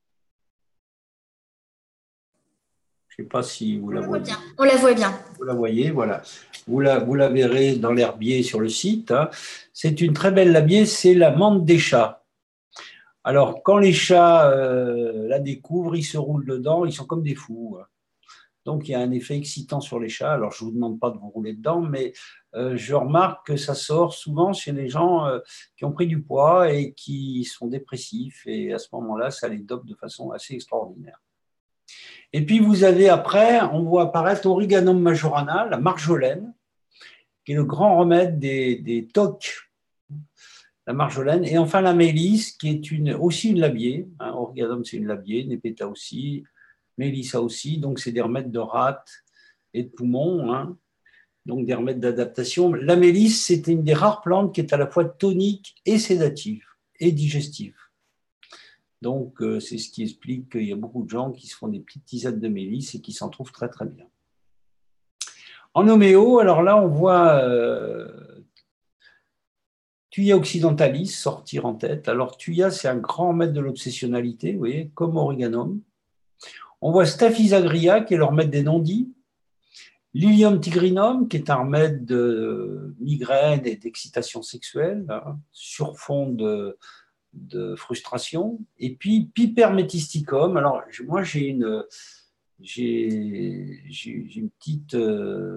[SPEAKER 2] Je ne sais pas si vous la voyez.
[SPEAKER 1] On la voit bien.
[SPEAKER 2] Vous la voyez, voilà. Vous la, vous la verrez dans l'herbier sur le site. Hein. C'est une très belle labier, c'est la menthe des chats. Alors, quand les chats euh, la découvrent, ils se roulent dedans, ils sont comme des fous. Donc, il y a un effet excitant sur les chats. Alors, je ne vous demande pas de vous rouler dedans, mais euh, je remarque que ça sort souvent chez les gens euh, qui ont pris du poids et qui sont dépressifs. Et à ce moment-là, ça les dope de façon assez extraordinaire. Et puis, vous avez après, on voit apparaître Origanum majorana, la marjolaine, qui est le grand remède des, des tocs, la marjolaine. Et enfin, la mélisse, qui est une, aussi une labier. Hein, Origanum, c'est une labier, Nepeta aussi, mélissa aussi. Donc, c'est des remèdes de rate et de poumons, hein, donc des remèdes d'adaptation. La mélisse, c'est une des rares plantes qui est à la fois tonique et sédative et digestive. Donc, euh, c'est ce qui explique qu'il y a beaucoup de gens qui se font des petites tisanes de mélisse et qui s'en trouvent très, très bien. En homéo, alors là, on voit euh, Thuya occidentalis sortir en tête. Alors, Thuya, c'est un grand remède de l'obsessionnalité, vous voyez, comme Origanum. On voit Staphysagria, qui est le remède des non-dits. Lilium tigrinum, qui est un remède de migraine et d'excitation sexuelle, hein, sur fond de, de frustration. Et puis, Pipermétisticum. Alors, moi, j'ai une, j'ai, j'ai, j'ai une petite... Euh,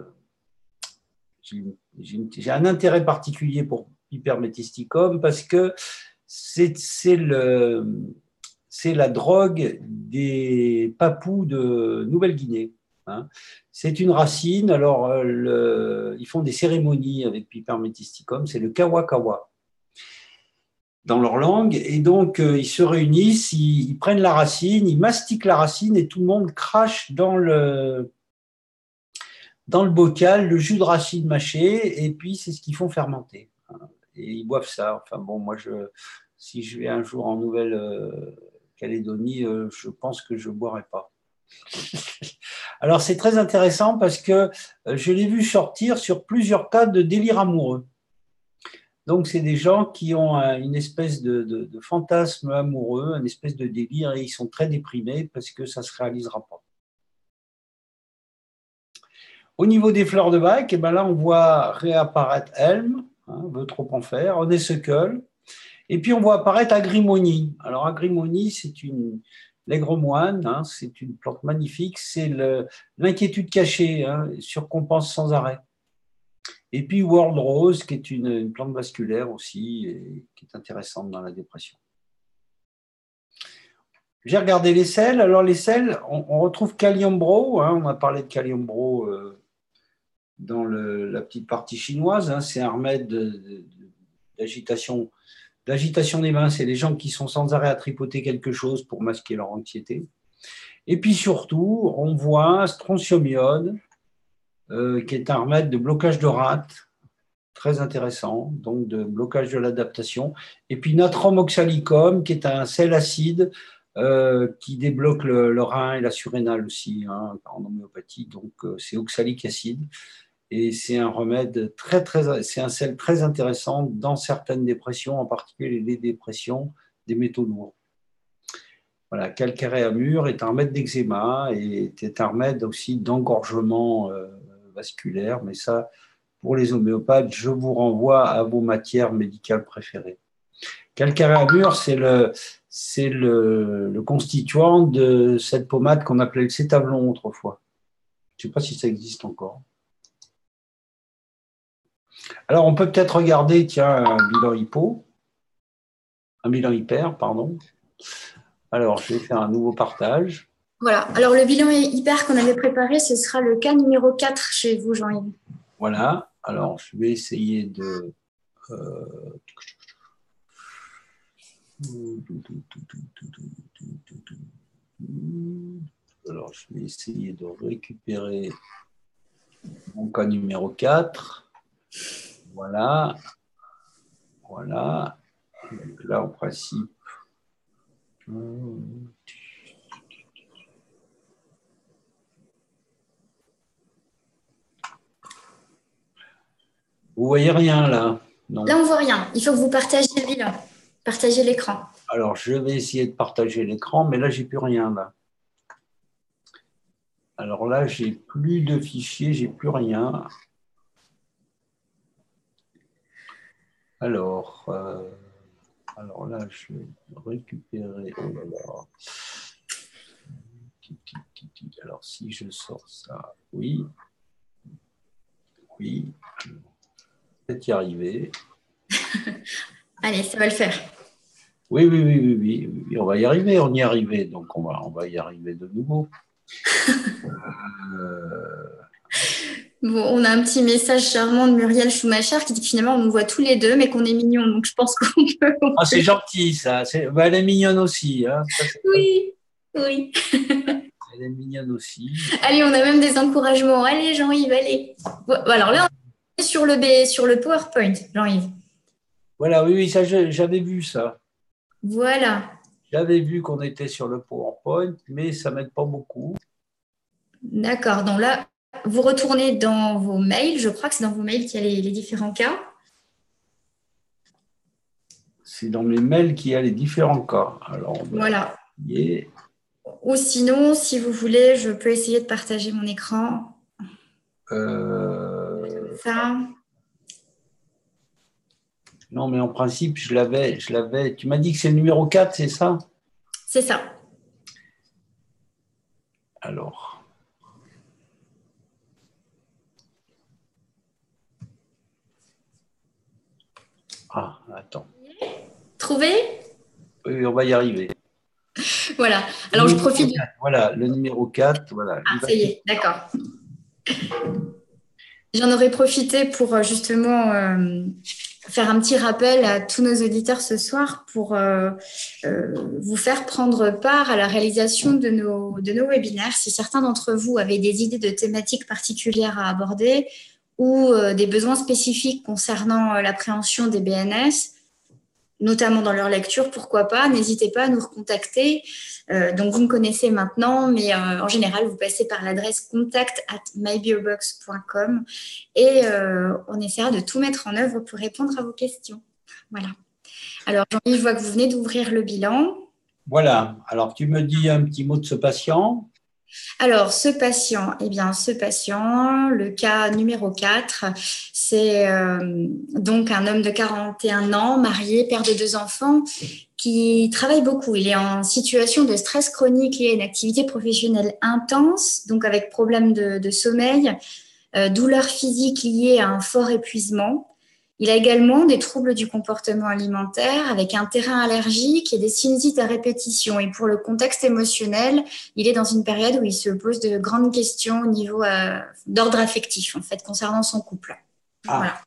[SPEAKER 2] j'ai un intérêt particulier pour Pipermétisticum parce que c'est, c'est, le, c'est la drogue des papous de Nouvelle-Guinée. Hein. C'est une racine, alors le, ils font des cérémonies avec Pipermétisticum, c'est le kawa-kawa dans leur langue, et donc euh, ils se réunissent, ils, ils prennent la racine, ils mastiquent la racine et tout le monde crache dans le, dans le bocal le jus de racine mâché, et puis c'est ce qu'ils font fermenter. Et ils boivent ça. Enfin bon, moi, je, si je vais un jour en Nouvelle-Calédonie, euh, je pense que je ne boirai pas. Alors, c'est très intéressant parce que je l'ai vu sortir sur plusieurs cas de délire amoureux. Donc, c'est des gens qui ont une espèce de, de, de fantasme amoureux, une espèce de délire, et ils sont très déprimés parce que ça ne se réalisera pas. Au niveau des fleurs de bac, eh ben là, on voit réapparaître Helm, hein, veut trop en faire, Honeysuckle, et puis on voit apparaître Agrimonie. Alors, Agrimonie, c'est une l'aigremoine, hein, c'est une plante magnifique, c'est l'inquiétude cachée, hein, surcompense sans arrêt. Et puis World Rose, qui est une, une plante vasculaire aussi, et qui est intéressante dans la dépression. J'ai regardé les sels. Alors, les sels, on, on retrouve Caliumbro, hein, on a parlé de Caliumbro euh, dans le, la petite partie chinoise, hein, c'est un remède d'agitation d'agitation des mains, c'est les gens qui sont sans arrêt à tripoter quelque chose pour masquer leur anxiété. Et puis surtout, on voit strontium euh, qui est un remède de blocage de rate, très intéressant, donc de blocage de l'adaptation. Et puis natrum oxalicum, qui est un sel acide euh, qui débloque le, le rein et la surrénale aussi, hein, en homéopathie. Donc euh, c'est oxalique acide. Et c'est un remède très, très, c'est un sel très intéressant dans certaines dépressions, en particulier les dépressions des métaux lourds. Voilà, calcaire mûr est un remède d'eczéma et est un remède aussi d'engorgement euh, vasculaire. Mais ça, pour les homéopathes, je vous renvoie à vos matières médicales préférées. Calcaire mûr, c'est le, c'est le, le constituant de cette pommade qu'on appelait le cétavlon autrefois. Je ne sais pas si ça existe encore. Alors, on peut peut-être regarder, tiens, un bilan hypo, un bilan hyper, pardon. Alors, je vais faire un nouveau partage.
[SPEAKER 1] Voilà. Alors, le bilan hyper qu'on avait préparé, ce sera le cas numéro quatre chez vous, Jean-Yves.
[SPEAKER 2] Voilà. Alors, je vais essayer de... Euh... Alors, je vais essayer de récupérer mon cas numéro quatre. Voilà. Voilà. Donc là, en principe, vous voyez rien là?
[SPEAKER 1] Non. Là, on ne voit rien. Il faut que vous partagiez le bilan. Partagez l'écran.
[SPEAKER 2] Alors, je vais essayer de partager l'écran, mais là, j'ai plus rien là. Alors là, j'ai plus de fichiers, j'ai plus rien. Alors, euh, alors là, je vais récupérer. Oh là là. Alors, si je sors ça, oui. Oui. Peut-être y arriver.
[SPEAKER 1] Allez, ça va le faire.
[SPEAKER 2] Oui, oui, oui, oui, oui, oui, on va y arriver, on y est arrivé, donc on va, on va y arriver de nouveau.
[SPEAKER 1] euh... Bon, on a un petit message charmant de Muriel Schumacher qui dit que finalement on nous voit tous les deux, mais qu'on est mignons, donc je pense qu'on peut. On
[SPEAKER 2] ah, c'est gentil ça, bah, elle est mignonne aussi. Hein. Ça,
[SPEAKER 1] oui, oui.
[SPEAKER 2] Elle est mignonne aussi.
[SPEAKER 1] Allez, on a même des encouragements. Allez, Jean-Yves, allez. Alors là, on est sur le, B, sur le PowerPoint, Jean-Yves.
[SPEAKER 2] Voilà, oui, oui, ça, j'avais vu ça.
[SPEAKER 1] Voilà.
[SPEAKER 2] J'avais vu qu'on était sur le PowerPoint, mais ça ne m'aide pas beaucoup.
[SPEAKER 1] D'accord. Donc là, vous retournez dans vos mails. Je crois que c'est dans vos mails qu'il y a les, les différents cas.
[SPEAKER 2] C'est dans mes mails qu'il y a les différents cas. Alors,
[SPEAKER 1] voilà.
[SPEAKER 2] Yeah.
[SPEAKER 1] Ou sinon, si vous voulez, je peux essayer de partager mon écran.
[SPEAKER 2] Euh...
[SPEAKER 1] Ça.
[SPEAKER 2] Non, mais en principe, je l'avais, je l'avais. Tu m'as dit que c'est le numéro quatre, c'est ça?
[SPEAKER 1] C'est ça.
[SPEAKER 2] Alors. Ah, attends.
[SPEAKER 1] Trouvé?
[SPEAKER 2] Oui, on va y arriver.
[SPEAKER 1] Voilà. Alors, je profite.
[SPEAKER 2] quatre, voilà, le numéro quatre. Voilà.
[SPEAKER 1] Ah, ça y est, d'accord. J'en aurais profité pour justement euh, faire un petit rappel à tous nos auditeurs ce soir pour euh, euh, vous faire prendre part à la réalisation de nos, de nos webinaires. Si certains d'entre vous avaient des idées de thématiques particulières à aborder ou euh, des besoins spécifiques concernant euh, l'appréhension des B N S, notamment dans leur lecture, pourquoi pas, n'hésitez pas à nous recontacter. Euh, donc, vous me connaissez maintenant, mais euh, en général, vous passez par l'adresse contact at mybeerbox point com et euh, on essaiera de tout mettre en œuvre pour répondre à vos questions. Voilà. Alors, Jean-Yves, je vois que vous venez d'ouvrir le bilan.
[SPEAKER 2] Voilà. Alors, tu me dis un petit mot de ce patient.
[SPEAKER 1] Alors, ce patient, eh bien, ce patient, le cas numéro quatre, c'est euh, donc un homme de quarante et un ans, marié, père de deux enfants, qui travaille beaucoup. Il est en situation de stress chronique lié à une activité professionnelle intense, donc avec problème de, de sommeil, euh, douleurs physiques liées à un fort épuisement. Il a également des troubles du comportement alimentaire avec un terrain allergique et des sinusites à répétition. Et pour le contexte émotionnel, il est dans une période où il se pose de grandes questions au niveau euh, d'ordre affectif, en fait, concernant son couple.
[SPEAKER 2] Ah.
[SPEAKER 1] Voilà.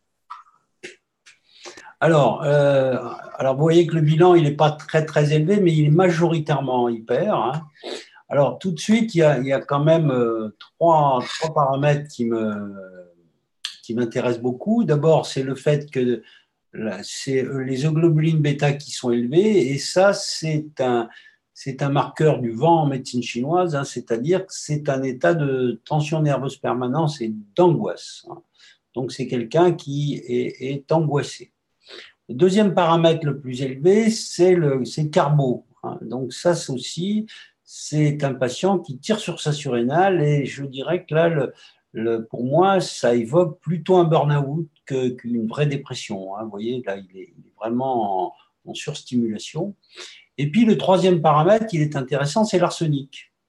[SPEAKER 2] Alors, euh, alors, vous voyez que le bilan, il n'est pas très, très élevé, mais il est majoritairement hyper. Hein. Alors, tout de suite, il y a, il y a quand même euh, trois, trois paramètres qui me... qui m'intéresse beaucoup. D'abord, c'est le fait que c'est les globulines bêta qui sont élevées, et ça, c'est un, c'est un marqueur du vent en médecine chinoise, hein, c'est-à-dire que c'est un état de tension nerveuse permanente et d'angoisse. Hein. Donc, c'est quelqu'un qui est, est angoissé. Le deuxième paramètre le plus élevé, c'est le, c'est le carbo. Hein. Donc, ça, c'est aussi, c'est un patient qui tire sur sa surrénale, et je dirais que là, le, Le, pour moi, ça évoque plutôt un burn-out que, qu'une vraie dépression. Hein. Vous voyez, là, il est, il est vraiment en, en surstimulation. Et puis, le troisième paramètre, il est intéressant, c'est l'arsenic.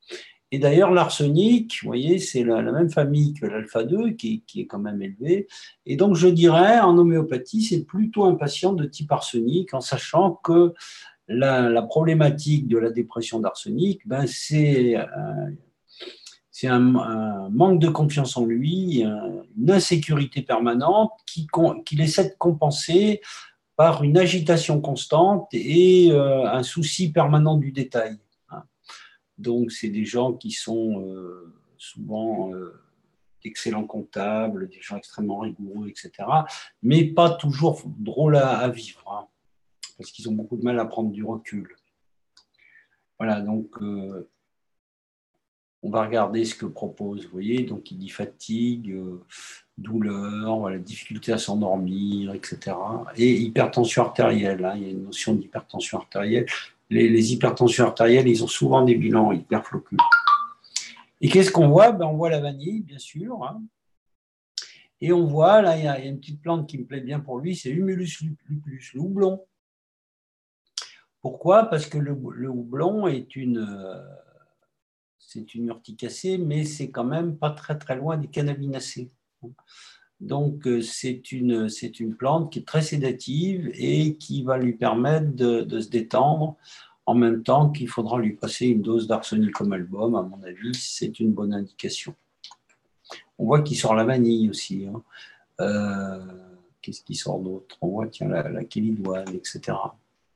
[SPEAKER 2] Et d'ailleurs, l'arsenic, vous voyez, c'est la, la même famille que l'alpha deux, qui, qui est quand même élevé. Et donc, je dirais, en homéopathie, c'est plutôt un patient de type arsenic, en sachant que la, la problématique de la dépression d'arsenic, ben, c'est euh, c'est un, un manque de confiance en lui, une insécurité permanente qui, qu'il essaie de compenser par une agitation constante et euh, un souci permanent du détail. Donc, c'est des gens qui sont euh, souvent euh, d'excellents comptables, des gens extrêmement rigoureux, et cetera, mais pas toujours drôles à, à vivre, hein, parce qu'ils ont beaucoup de mal à prendre du recul. Voilà, donc euh, on va regarder ce que propose, vous voyez, donc il dit fatigue, euh, douleur, voilà, difficulté à s'endormir, et cetera. Et hypertension artérielle, hein, il y a une notion d'hypertension artérielle. Les, les hypertensions artérielles, ils ont souvent des bilans hyperflocculents. Et qu'est-ce qu'on voit? Ben, on voit la vanille, bien sûr. Hein. Et on voit, là, il y, a, il y a une petite plante qui me plaît bien pour lui, c'est Humulus lupulus, le houblon. Pourquoi? Parce que le, le houblon est une, euh, c'est une urticacée, mais c'est quand même pas très très loin des cannabinacées. Donc, c'est une, c'est une plante qui est très sédative et qui va lui permettre de, de se détendre en même temps qu'il faudra lui passer une dose d'arsenicum album. À mon avis, c'est une bonne indication. On voit qu'il sort la vanille aussi. Hein. Euh, qu'est-ce qui sort d'autre? On voit, tiens, la, la kélidoine, et cetera.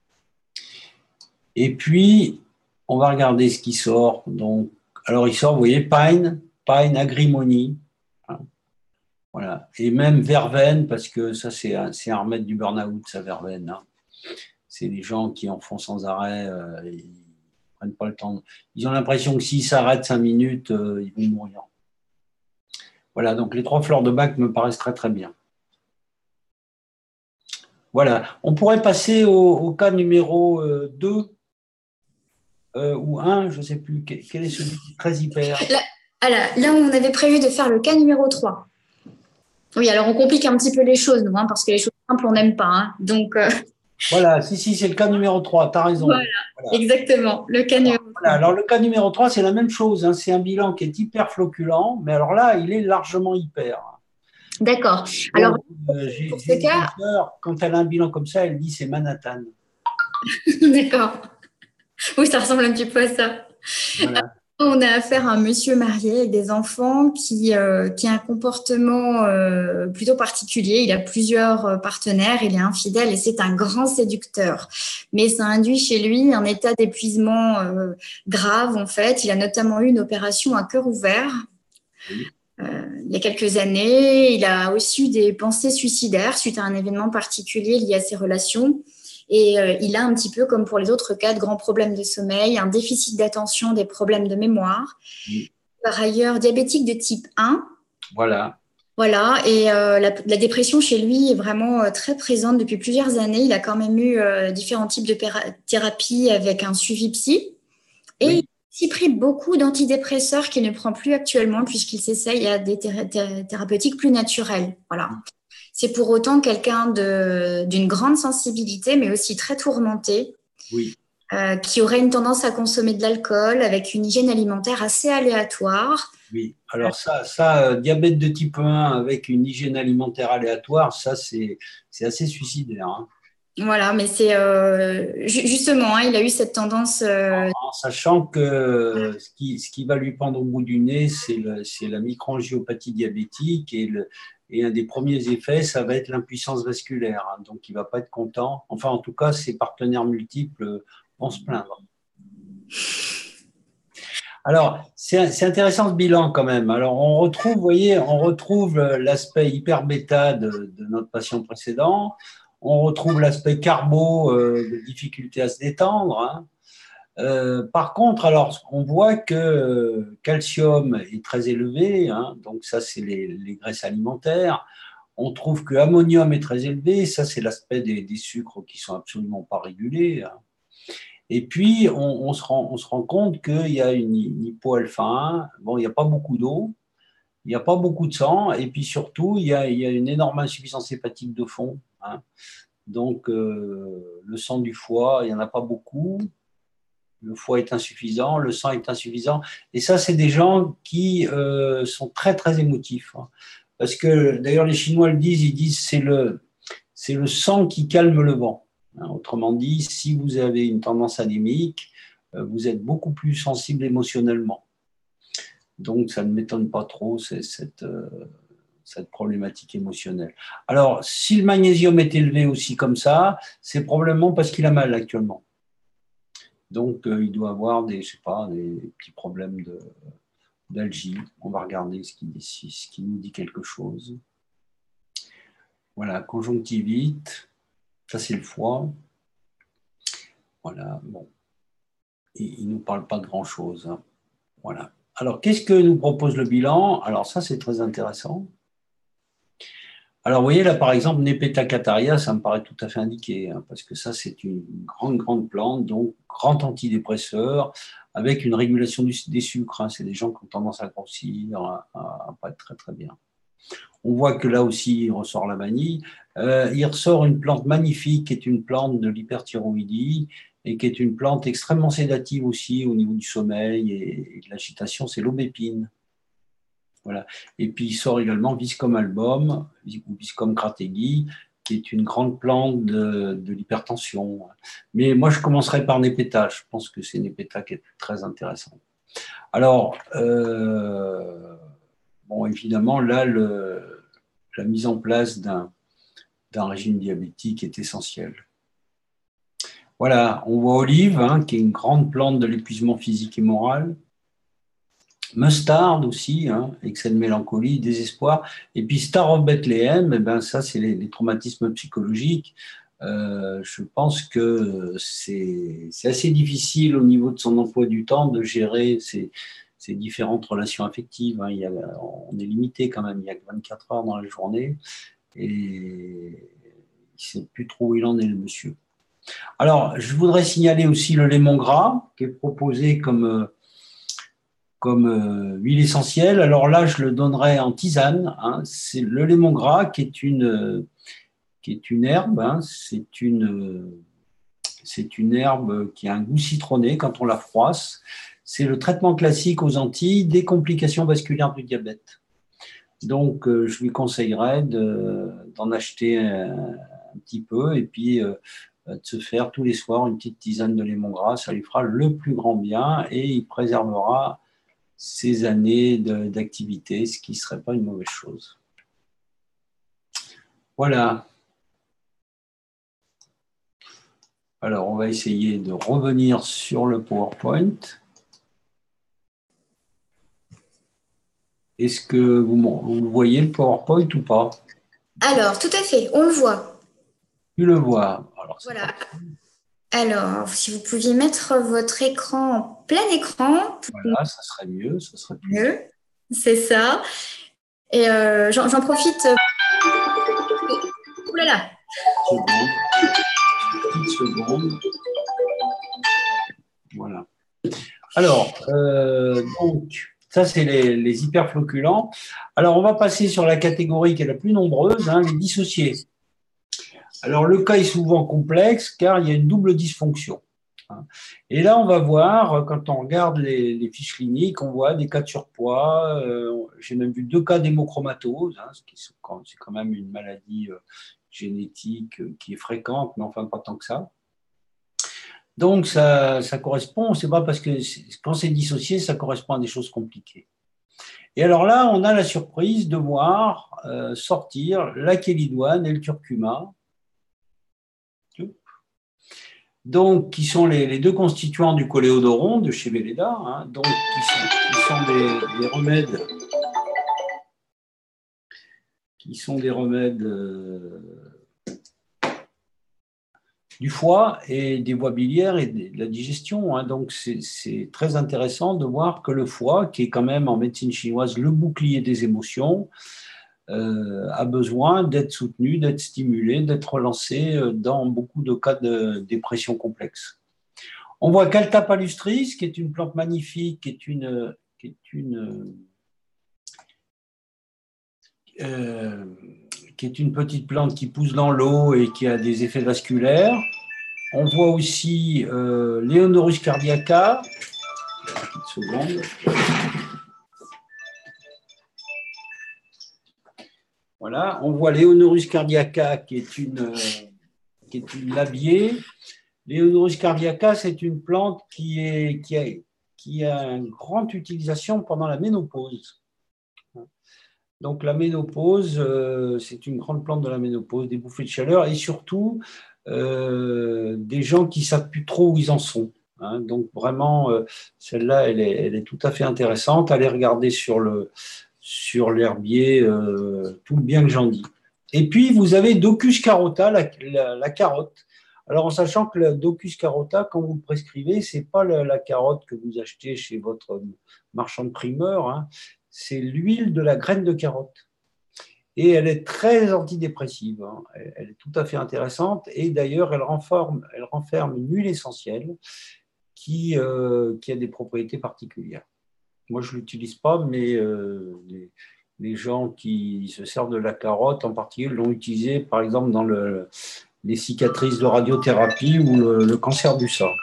[SPEAKER 2] Et puis, on va regarder ce qui sort. Donc, alors, il sort, vous voyez, pine, pine, agrimony. Hein. Voilà. Et même verveine, parce que ça, c'est un, c'est un remède du burn-out, ça, verveine. Hein. C'est des gens qui en font sans arrêt. Euh, ils prennent pas le temps. Ils ont l'impression que s'ils s'arrêtent cinq minutes, euh, ils vont mourir. Voilà, donc les trois fleurs de bac me paraissent très très bien. Voilà, on pourrait passer au, au cas numéro euh, deux euh, ou un, je ne sais plus, quel, quel est celui qui est très hyper.
[SPEAKER 1] Là, alors, là, on avait prévu de faire le cas numéro trois. Oui, alors on complique un petit peu les choses, nous, hein, parce que les choses simples, on n'aime pas. Hein. Donc, euh...
[SPEAKER 2] Voilà, si, si, c'est le cas numéro trois, tu as raison.
[SPEAKER 1] Voilà, voilà, exactement, le cas numéro trois.
[SPEAKER 2] Voilà, alors, le cas numéro trois, c'est la même chose, hein, c'est un bilan qui est hyper floculent, mais alors là, il est largement hyper.
[SPEAKER 1] D'accord. Alors,
[SPEAKER 2] euh, j'ai, pour ce cas... Peur, quand elle a un bilan comme ça, elle dit c'est Manhattan.
[SPEAKER 1] D'accord. Oui, ça ressemble un petit peu à ça.
[SPEAKER 2] Voilà.
[SPEAKER 1] On a affaire à un monsieur marié avec des enfants qui, euh, qui a un comportement euh, plutôt particulier. Il a plusieurs partenaires, il est infidèle et c'est un grand séducteur. Mais ça induit chez lui un état d'épuisement euh, grave, en fait. Il a notamment eu une opération à cœur ouvert. Oui. Euh, il y a quelques années. Il a aussi eu des pensées suicidaires suite à un événement particulier lié à ses relations. Et euh, il a un petit peu, comme pour les autres cas, de grands problèmes de sommeil, un déficit d'attention, des problèmes de mémoire. Oui. Par ailleurs, diabétique de type un.
[SPEAKER 2] Voilà.
[SPEAKER 1] Voilà, et euh, la, la dépression chez lui est vraiment euh, très présente depuis plusieurs années. Il a quand même eu euh, différents types de thérapie avec un suivi psy. Et oui. Il a aussi pris beaucoup d'antidépresseurs qu'il ne prend plus actuellement puisqu'il s'essaye à des thé- thé- thérapeutiques plus naturelles. Voilà. C'est pour autant quelqu'un de, d'une grande sensibilité, mais aussi très tourmenté,
[SPEAKER 2] oui.
[SPEAKER 1] euh, qui aurait une tendance à consommer de l'alcool avec une hygiène alimentaire assez aléatoire.
[SPEAKER 2] Oui, alors ça, ça euh, diabète de type un avec une hygiène alimentaire aléatoire, ça, c'est, c'est assez suicidaire. Hein.
[SPEAKER 1] Voilà, mais c'est euh, justement, hein, il a eu cette tendance. Euh...
[SPEAKER 2] En, en sachant que ce qui, ce qui va lui pendre au bout du nez, c'est, le, c'est la microangiopathie diabétique et, le, et un des premiers effets, ça va être l'impuissance vasculaire. Hein, donc, il ne va pas être content. Enfin, en tout cas, ses partenaires multiples vont se plaindre. Alors, c'est, c'est intéressant ce bilan quand même. Alors, on retrouve, vous voyez, on retrouve l'aspect hyper bêta de, de notre patient précédent. On retrouve l'aspect carbo euh, de difficulté à se détendre. Hein. Euh, par contre, alors, on voit que euh, calcium est très élevé, hein, donc ça, c'est les, les graisses alimentaires. On trouve que ammonium est très élevé, ça, c'est l'aspect des, des sucres qui sont absolument pas régulés. Hein. Et puis, on, on, se rend, on se rend compte qu'il y a une, une hypo-alpha un. Bon, il n'y a pas beaucoup d'eau, il n'y a pas beaucoup de sang, et puis surtout, il y a, il y a une énorme insuffisance hépatique de fond. Hein. Donc, euh, le sang du foie, il n'y en a pas beaucoup. le foie est insuffisant, le sang est insuffisant. Et ça, c'est des gens qui euh, sont très, très émotifs. Hein. Parce que, d'ailleurs, les Chinois le disent, ils disent c'est le, c'est le sang qui calme le vent. Hein. Autrement dit, si vous avez une tendance anémique, euh, vous êtes beaucoup plus sensible émotionnellement. Donc, ça ne m'étonne pas trop, c'est cette, euh, cette problématique émotionnelle. Alors, si le magnésium est élevé aussi comme ça, c'est probablement parce qu'il a mal actuellement. Donc, euh, il doit avoir des, je sais pas, des petits problèmes de, d'algie. On va regarder ce qui, ce qui nous dit quelque chose. Voilà, conjonctivite. Ça, c'est le foie. Voilà, bon. Il ne nous parle pas de grand-chose. Hein. Voilà. Alors, qu'est-ce que nous propose le bilan? Alors, ça, c'est très intéressant. Alors, vous voyez, là, par exemple, Nepeta cataria, ça me paraît tout à fait indiqué, hein, parce que ça, c'est une grande, grande plante, donc grand antidépresseur, avec une régulation du, des sucres. Hein. C'est des gens qui ont tendance à grossir, à, à pas être très, très bien. On voit que là aussi, il ressort la vanille. Euh, il ressort une plante magnifique, qui est une plante de l'hyperthyroïdie, et qui est une plante extrêmement sédative aussi au niveau du sommeil et, et de l'agitation, c'est l'aubépine. Voilà. Et puis il sort également Viscom album, ou Viscom crategui, qui est une grande plante de, de l'hypertension. Mais moi, je commencerai par Nepeta. Je pense que c'est Nepeta qui est très intéressant. Alors, euh, bon, évidemment, là, le, la mise en place d'un d'un régime diabétique est essentielle. Voilà, on voit Olive, hein, qui est une grande plante de l'épuisement physique et moral. Mustard aussi, hein, excès de mélancolie, désespoir. Et puis Star of Bethlehem, eh ben ça, c'est les, les traumatismes psychologiques. Euh, je pense que c'est assez difficile au niveau de son emploi du temps de gérer ces, ces différentes relations affectives. Hein. Il y a, on est limité quand même, il n'y a que vingt-quatre heures dans la journée et il ne sait plus trop où il en est, le monsieur. Alors, je voudrais signaler aussi le lémon gras qui est proposé comme... comme euh, huile essentielle. Alors là, je le donnerai en tisane. Hein. C'est le lémon-gras qui est une, euh, qui est une herbe. Hein. C'est une, euh, c'est une herbe qui a un goût citronné quand on la froisse. C'est le traitement classique aux Antilles des complications vasculaires du diabète. Donc, euh, je lui conseillerais de, d'en acheter un, un petit peu et puis euh, de se faire tous les soirs une petite tisane de lémon-gras. Ça lui fera le plus grand bien et il préservera ces années d'activité, ce qui ne serait pas une mauvaise chose. Voilà. Alors, on va essayer de revenir sur le PowerPoint. Est-ce que vous, vous voyez le PowerPoint ou pas?
[SPEAKER 1] Alors, tout à fait, on le voit.
[SPEAKER 2] Tu le vois. Alors,
[SPEAKER 1] voilà. Alors, si vous pouviez mettre votre écran en plein écran.
[SPEAKER 2] Voilà, ça serait mieux. Ça serait plus
[SPEAKER 1] mieux. C'est ça. Et euh, j'en profite. Ouh là là.
[SPEAKER 2] Une seconde. Voilà. Alors, euh, donc, ça, c'est les, les hyperfloculents. Alors, on va passer sur la catégorie qui est la plus nombreuse, hein, les dissociés. Alors, le cas est souvent complexe car il y a une double dysfonction. Et là, on va voir, quand on regarde les, les fiches cliniques, on voit des cas de surpoids. Euh, J'ai même vu deux cas d'hémochromatose, hein, c'est quand même une maladie euh, génétique euh, qui est fréquente, mais enfin pas tant que ça. Donc, ça, ça correspond, c'est pas parce que quand c'est dissocié, ça correspond à des choses compliquées. Et alors là, on a la surprise de voir euh, sortir la chélidoine et le curcuma, donc qui sont les, les deux constituants du coléodoron de chez Velleda, hein, donc qui sont, qui sont des, des remèdes, qui sont des remèdes euh, du foie et des voies biliaires et de la digestion. Hein. Donc, c'est très intéressant de voir que le foie, qui est quand même en médecine chinoise le bouclier des émotions, euh, a besoin d'être soutenu, d'être stimulé, d'être relancé dans beaucoup de cas de dépression complexe. On voit Caltha palustris, qui est une plante magnifique, qui est une... Qui est une euh, qui est une petite plante qui pousse dans l'eau et qui a des effets vasculaires. On voit aussi euh, Leonorus cardiaca. Une seconde. Voilà, on voit Leonorus cardiaca qui est une, euh, qui est une labiée. Leonorus cardiaca, c'est une plante qui, est, qui, a, qui a une grande utilisation pendant la ménopause. Donc la ménopause, euh, c'est une grande plante de la ménopause, des bouffées de chaleur et surtout euh, des gens qui ne savent plus trop où ils en sont. Hein. Donc vraiment, euh, celle-là, elle est, elle est tout à fait intéressante. Allez regarder sur le, sur l'herbier euh, tout le bien que j'en dis. Et puis, vous avez Docus carota, la, la, la carotte. Alors, en sachant que le Docus carota, quand vous le prescrivez, ce n'est pas la, la carotte que vous achetez chez votre marchand de primeur, hein, c'est l'huile de la graine de carotte. Et elle est très antidépressive, hein. elle, elle est tout à fait intéressante. Et d'ailleurs, elle renferme, elle renferme une huile essentielle qui, euh, qui a des propriétés particulières. Moi, je ne l'utilise pas, mais euh, les, les gens qui se servent de la carotte, en particulier, l'ont utilisée, par exemple, dans le, les cicatrices de radiothérapie ou le, le cancer du sein.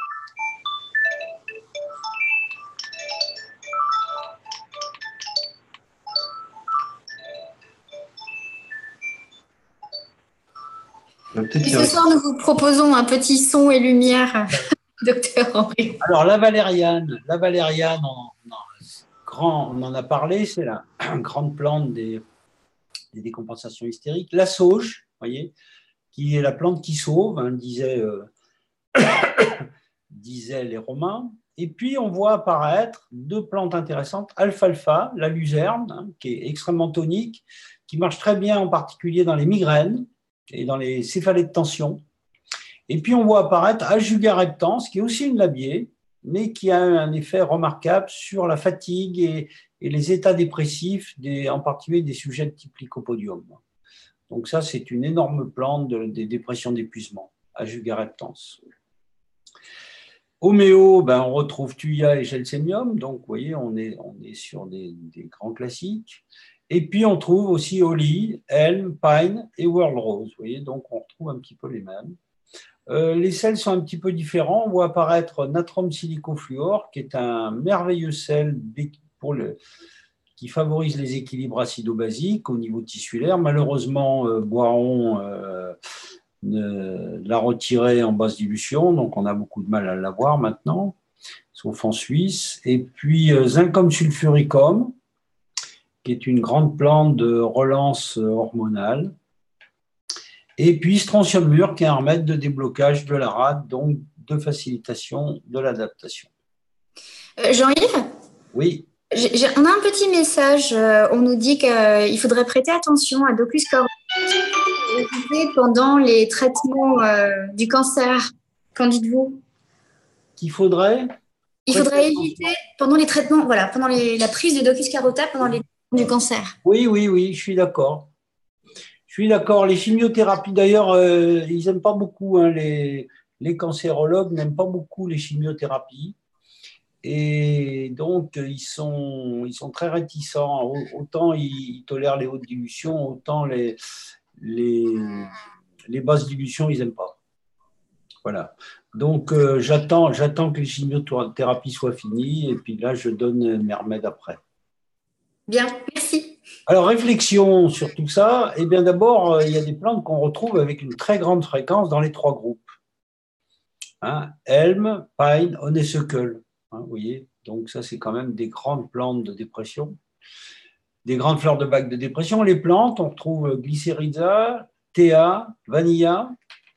[SPEAKER 1] Et ce soir, nous vous proposons un petit son et lumière, docteur Henri.
[SPEAKER 2] Alors, la valériane, la valériane, on, on, grand, on en a parlé, c'est la grande plante des, des décompensations hystériques. La sauge, vous voyez, qui est la plante qui sauve, hein, disaient, euh, disaient les Romains. Et puis, on voit apparaître deux plantes intéressantes, alfalfa, la luzerne, hein, qui est extrêmement tonique, qui marche très bien en particulier dans les migraines et dans les céphalées de tension. Et puis, on voit apparaître Ajuga reptans, qui est aussi une labiée, mais qui a un effet remarquable sur la fatigue et, et les états dépressifs, des, en particulier des sujets de type lycopodium. Donc ça, c'est une énorme plante de, des dépressions d'épuisement, Ajuga reptans. Homéo, ben, on retrouve Thuya et Gelsemium, donc vous voyez, on est, on est sur des, des grands classiques. Et puis, on trouve aussi Holly, Elm, Pine et World Rose. Vous voyez, donc on retrouve un petit peu les mêmes. Euh, les sels sont un petit peu différents. On voit apparaître Natrum silicofluor, qui est un merveilleux sel pour le, qui favorise les équilibres acido-basiques au niveau tissulaire. Malheureusement, euh, Boiron euh, l'a retiré en basse dilution, donc on a beaucoup de mal à l'avoir maintenant, sauf en Suisse. Et puis, euh, Zincum sulfuricum, qui est une grande plante de relance hormonale. Et puis Strontium mûr, qui est un remède de déblocage de la rate, donc de facilitation de l'adaptation.
[SPEAKER 1] Euh, Jean-Yves ?
[SPEAKER 2] Oui.
[SPEAKER 1] J'ai, j'ai, on a un petit message. Euh, on nous dit qu'il faudrait prêter attention à Docus carota pendant les traitements euh, du cancer. Qu'en dites-vous ?
[SPEAKER 2] Qu'il faudrait
[SPEAKER 1] Il faudrait éviter pendant les traitements, voilà, pendant les, la prise de Docus carota pendant les traitements du cancer.
[SPEAKER 2] Oui, oui, oui, je suis d'accord. Je suis d'accord. Les chimiothérapies, d'ailleurs, euh, ils n'aiment pas beaucoup, hein, les, les cancérologues n'aiment pas beaucoup les chimiothérapies. Et donc, ils sont, ils sont très réticents. Autant ils tolèrent les hautes dilutions, autant les, les, les basses dilutions, ils n'aiment pas. Voilà. Donc, euh, j'attends, j'attends que les chimiothérapies soient finies et puis là, je donne mes remèdes après.
[SPEAKER 1] Bien, merci.
[SPEAKER 2] Alors, réflexion sur tout ça. Eh bien, d'abord, euh, il y a des plantes qu'on retrouve avec une très grande fréquence dans les trois groupes. Hein, Elm, Pine, Honeysuckle. Hein, vous voyez, donc ça, c'est quand même des grandes plantes de dépression. Des grandes fleurs de bac de dépression. Les plantes, on retrouve Glycyrrhiza, Thea, Vanilla.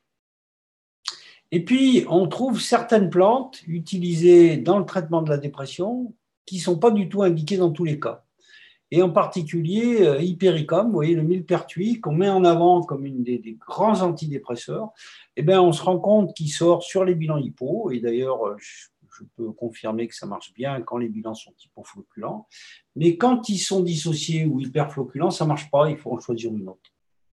[SPEAKER 2] Et puis, on trouve certaines plantes utilisées dans le traitement de la dépression qui ne sont pas du tout indiquées dans tous les cas. Et en particulier, euh, Hypericum, vous voyez, le millepertuis, qu'on met en avant comme une des, des grands antidépresseurs, eh bien, on se rend compte qu'il sort sur les bilans hypo, et d'ailleurs, je, je peux confirmer que ça marche bien quand les bilans sont hypofloculents, mais quand ils sont dissociés ou hyperfloculents, ça ne marche pas, il faut en choisir une autre.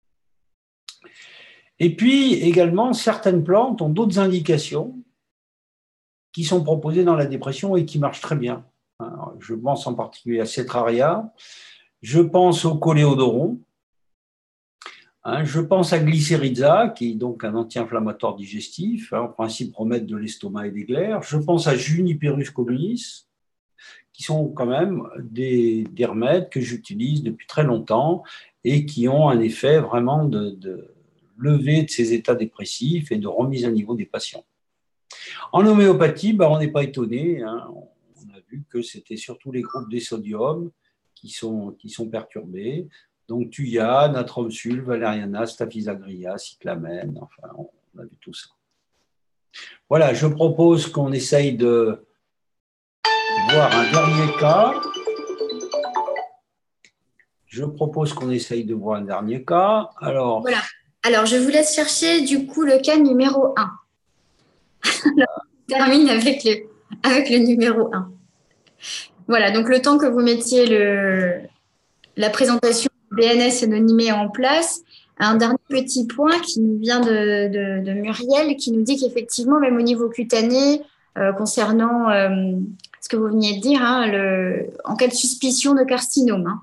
[SPEAKER 2] Et puis, également, certaines plantes ont d'autres indications qui sont proposées dans la dépression et qui marchent très bien. Alors, je pense en particulier à Cetraria, je pense au coléodoron, Hein, je pense à Glycyrrhiza, qui est donc un anti-inflammatoire digestif, hein, en principe remettre de l'estomac et des glaires. Je pense à Juniperus communis, qui sont quand même des, des remèdes que j'utilise depuis très longtemps et qui ont un effet vraiment de, de levée de ces états dépressifs et de remise à niveau des patients. En homéopathie, bah, on n'est pas étonné. Hein. On a vu que c'était surtout les groupes des sodiums qui sont, qui sont perturbés. Donc, Thuya, Natrum sul, Valeriana, Staphysagria, Cyclamen, enfin, on a vu tout ça. Voilà, je propose qu'on essaye de voir un dernier cas. Je propose qu'on essaye de voir un dernier cas. Alors,
[SPEAKER 1] voilà. Alors, je vous laisse chercher du coup le cas numéro un. Alors, on termine avec le, avec le numéro un. Voilà, donc le temps que vous mettiez le, la présentation B N S anonymée en place, un dernier petit point qui nous vient de, de, de Muriel, qui nous dit qu'effectivement, même au niveau cutané, euh, concernant euh, ce que vous veniez de dire, hein, le, en cas de suspicion de carcinome. Hein.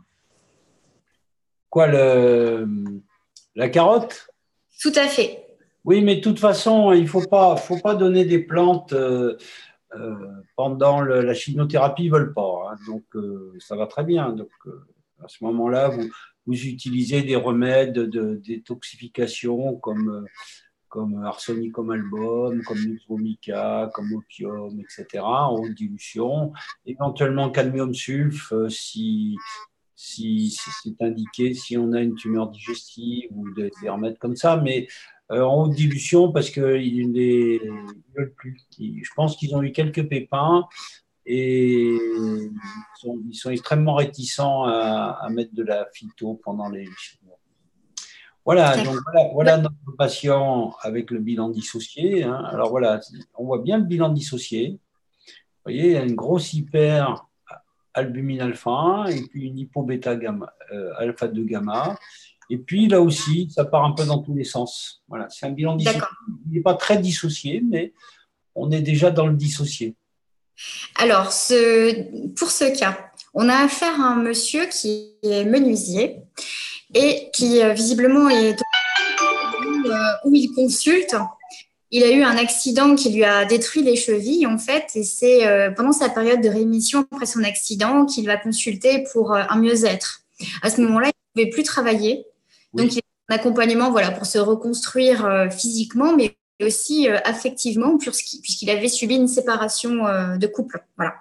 [SPEAKER 2] Quoi, le, la carotte?
[SPEAKER 1] Tout à fait.
[SPEAKER 2] Oui, mais de toute façon, il ne faut pas, faut pas donner des plantes euh, euh, pendant le, la chimiothérapie, ils ne veulent pas. Hein, donc, euh, ça va très bien. Donc, euh, à ce moment-là, vous, vous utilisez des remèdes de, de détoxification comme, euh, comme arsenicum album, comme Nutromica, comme opium, et cetera, en haute dilution. Éventuellement, cadmium sulf, euh, si, si, si c'est indiqué, si on a une tumeur digestive ou des, des remèdes comme ça. Mais euh, en haute dilution, parce qu'ils ne veulent plus. Ils, je pense qu'ils ont eu quelques pépins et ils sont, ils sont extrêmement réticents à, à mettre de la phyto pendant les chimios. Voilà, donc voilà, voilà notre patient avec le bilan dissocié. Hein. Alors voilà, on voit bien le bilan dissocié. Vous voyez, il y a une grosse hyper albumine alpha un et puis une hypo-bêta gamma, euh, alpha deux gamma. Et puis là aussi, ça part un peu dans tous les sens. Voilà, c'est un bilan dissocié. Il n'est pas très dissocié, mais on est déjà dans le dissocié.
[SPEAKER 1] Alors, ce, pour ce cas, on a affaire à un monsieur qui est menuisier et qui euh, visiblement est où, euh, où il consulte. Il a eu un accident qui lui a détruit les chevilles, en fait, et c'est euh, pendant sa période de rémission après son accident qu'il va consulter pour euh, un mieux-être. À ce moment-là, il ne pouvait plus travailler. Oui. Donc, il a un accompagnement voilà, pour se reconstruire euh, physiquement, mais aussi euh, affectivement, puisqu'il avait subi une séparation euh, de couple. Voilà.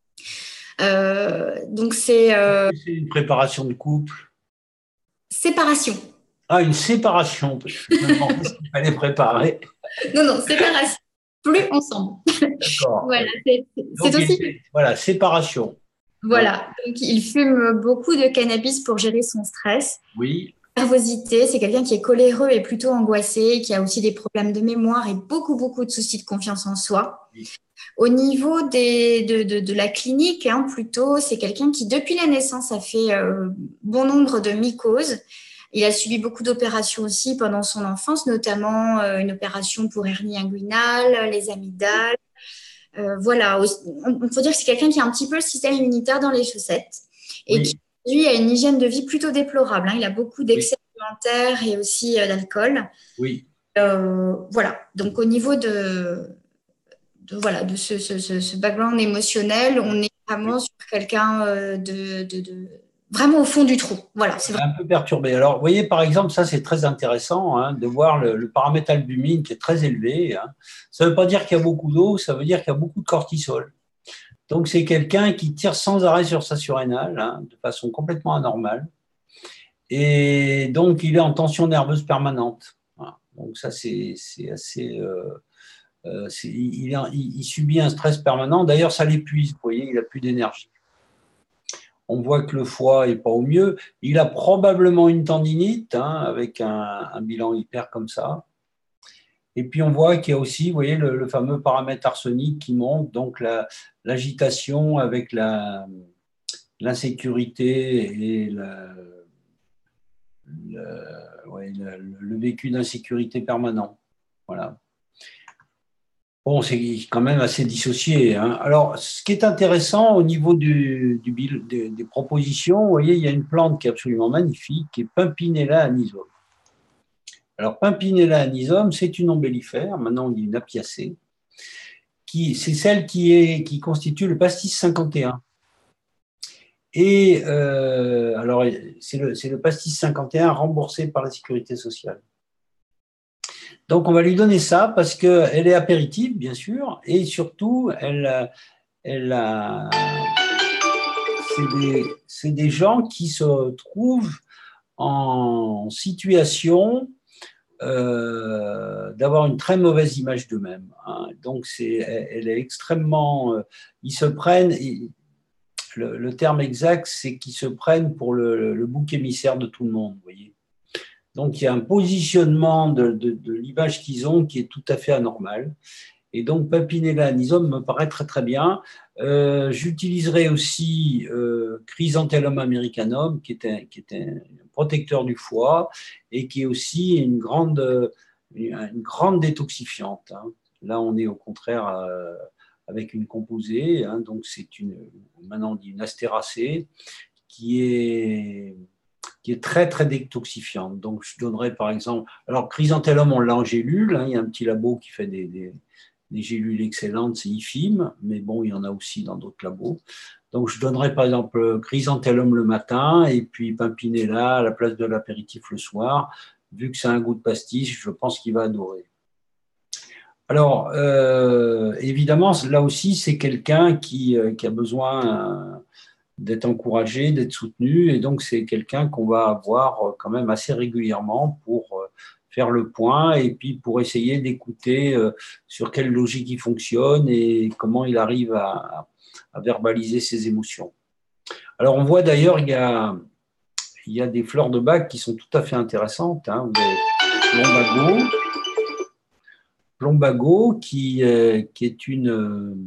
[SPEAKER 1] Euh, donc, c'est… Euh,
[SPEAKER 2] c'est une préparation de couple.
[SPEAKER 1] Séparation.
[SPEAKER 2] Ah, une séparation, parce que je me demandais ce qu'il fallait préparer.
[SPEAKER 1] Non, non, séparation. Plus ensemble.
[SPEAKER 2] D'accord.
[SPEAKER 1] Voilà, c'est aussi…
[SPEAKER 2] Il, voilà, séparation.
[SPEAKER 1] Voilà, donc il fume beaucoup de cannabis pour gérer son stress.
[SPEAKER 2] Oui.
[SPEAKER 1] Nervosité, c'est quelqu'un qui est coléreux et plutôt angoissé, qui a aussi des problèmes de mémoire et beaucoup, beaucoup de soucis de confiance en soi. Oui. Au niveau des, de, de, de la clinique, hein, plutôt, c'est quelqu'un qui, depuis la naissance, a fait euh, bon nombre de mycoses. Il a subi beaucoup d'opérations aussi pendant son enfance, notamment euh, une opération pour hernie inguinale, les amygdales. Euh, voilà, on peut dire que c'est quelqu'un qui a un petit peu le système immunitaire dans les chaussettes et oui. qui, lui, a une hygiène de vie plutôt déplorable. Hein. Il a beaucoup d'excès oui. alimentaires et aussi euh, d'alcool.
[SPEAKER 2] Oui.
[SPEAKER 1] Euh, voilà, donc au niveau de, de, voilà, de ce, ce, ce background émotionnel, on est vraiment oui. sur quelqu'un euh, de, de, de… vraiment au fond du trou. Voilà, c'est
[SPEAKER 2] un peu perturbé. Alors, vous voyez, par exemple, ça, c'est très intéressant hein, de voir le, le paramètre albumine qui est très élevé. Hein. Ça ne veut pas dire qu'il y a beaucoup d'eau, ça veut dire qu'il y a beaucoup de cortisol. Donc, c'est quelqu'un qui tire sans arrêt sur sa surrénale, hein, de façon complètement anormale. Et donc, il est en tension nerveuse permanente. Voilà. Donc, ça, c'est assez… Euh, euh, il, il, il subit un stress permanent. D'ailleurs, ça l'épuise. Vous voyez, il n'a plus d'énergie. On voit que le foie n'est pas au mieux. Il a probablement une tendinite hein, avec un, un bilan hyper comme ça. Et puis, on voit qu'il y a aussi, vous voyez, le, le fameux paramètre arsenic qui monte, donc l'agitation la, avec l'insécurité et la, le, ouais, le, le vécu d'insécurité permanent. Voilà. Bon, c'est quand même assez dissocié. Hein. Alors, ce qui est intéressant au niveau du, du, des, des propositions, vous voyez, il y a une plante qui est absolument magnifique, qui est Pimpinella anisole. Alors, Pimpinella anisome, c'est une ombellifère, maintenant on dit une apiacée, qui, c'est celle qui, est, qui constitue le pastis cinquante et un. Et euh, alors, c'est le, c'est le pastis cinquante et un remboursé par la sécurité sociale. Donc, on va lui donner ça parce qu'elle est apéritive, bien sûr, et surtout, elle, elle a, c'est des, c'est des gens qui se trouvent en situation euh, d'avoir une très mauvaise image d'eux-mêmes. Hein. Donc, c'est, elle est extrêmement. Euh, ils se prennent. Le, le terme exact, c'est qu'ils se prennent pour le, le bouc émissaire de tout le monde. Vous voyez. Donc, il y a un positionnement de, de, de l'image qu'ils ont qui est tout à fait anormal. Et donc, Pimpinella anisome me paraît très, très bien. Euh, j'utiliserai aussi euh, Chrysanthellum americanum, qui est, un, qui est un protecteur du foie et qui est aussi une grande, une grande détoxifiante. Hein. Là, on est au contraire euh, avec une composée. Hein, donc, c'est une, maintenant on dit une astéracée, qui est qui est très, très détoxifiante. Donc, je donnerais par exemple. Alors, Chrysanthellum, on l'a en gélule. Hein, il y a un petit labo qui fait des, des, des gélules excellentes, c'est I F I M, mais bon, il y en a aussi dans d'autres labos. Donc, je donnerais par exemple Chrysanthellum le matin et puis Pimpinella à la place de l'apéritif le soir. Vu que c'est un goût de pastis, je pense qu'il va adorer. Alors, euh, évidemment, là aussi, c'est quelqu'un qui, qui a besoin. Euh, d'être encouragé, d'être soutenu. Et donc, c'est quelqu'un qu'on va avoir quand même assez régulièrement pour faire le point et puis pour essayer d'écouter sur quelle logique il fonctionne et comment il arrive à, à verbaliser ses émotions. Alors, on voit d'ailleurs, il y a, il y a des fleurs de bac qui sont tout à fait intéressantes. Hein. Plombago, Plombago qui, qui est une...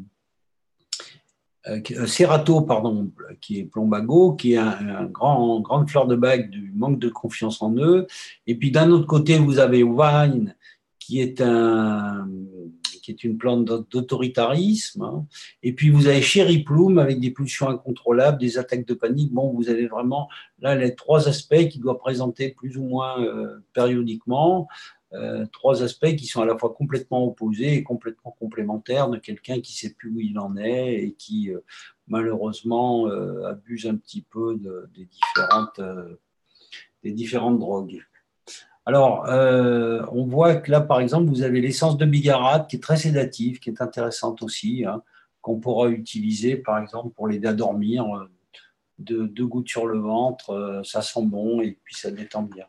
[SPEAKER 2] Euh, Cerato, pardon, qui est Plombago, qui est un, un grand, grande fleur de bac du manque de confiance en eux. Et puis d'un autre côté, vous avez Wine, qui est, un, qui est une plante d'autoritarisme. Hein. Et puis vous avez Cherry Plume avec des pulsions incontrôlables, des attaques de panique. Bon, vous avez vraiment là les trois aspects qui doivent présenter plus ou moins euh, périodiquement. Euh, trois aspects qui sont à la fois complètement opposés et complètement complémentaires de quelqu'un qui ne sait plus où il en est et qui euh, malheureusement euh, abuse un petit peu de, des, différentes, euh, des différentes drogues. Alors, euh, on voit que là, par exemple, vous avez l'essence de bigarade qui est très sédative, qui est intéressante aussi, hein, qu'on pourra utiliser, par exemple, pour l'aider à dormir. Deux, deux gouttes sur le ventre, euh, ça sent bon et puis ça détend bien.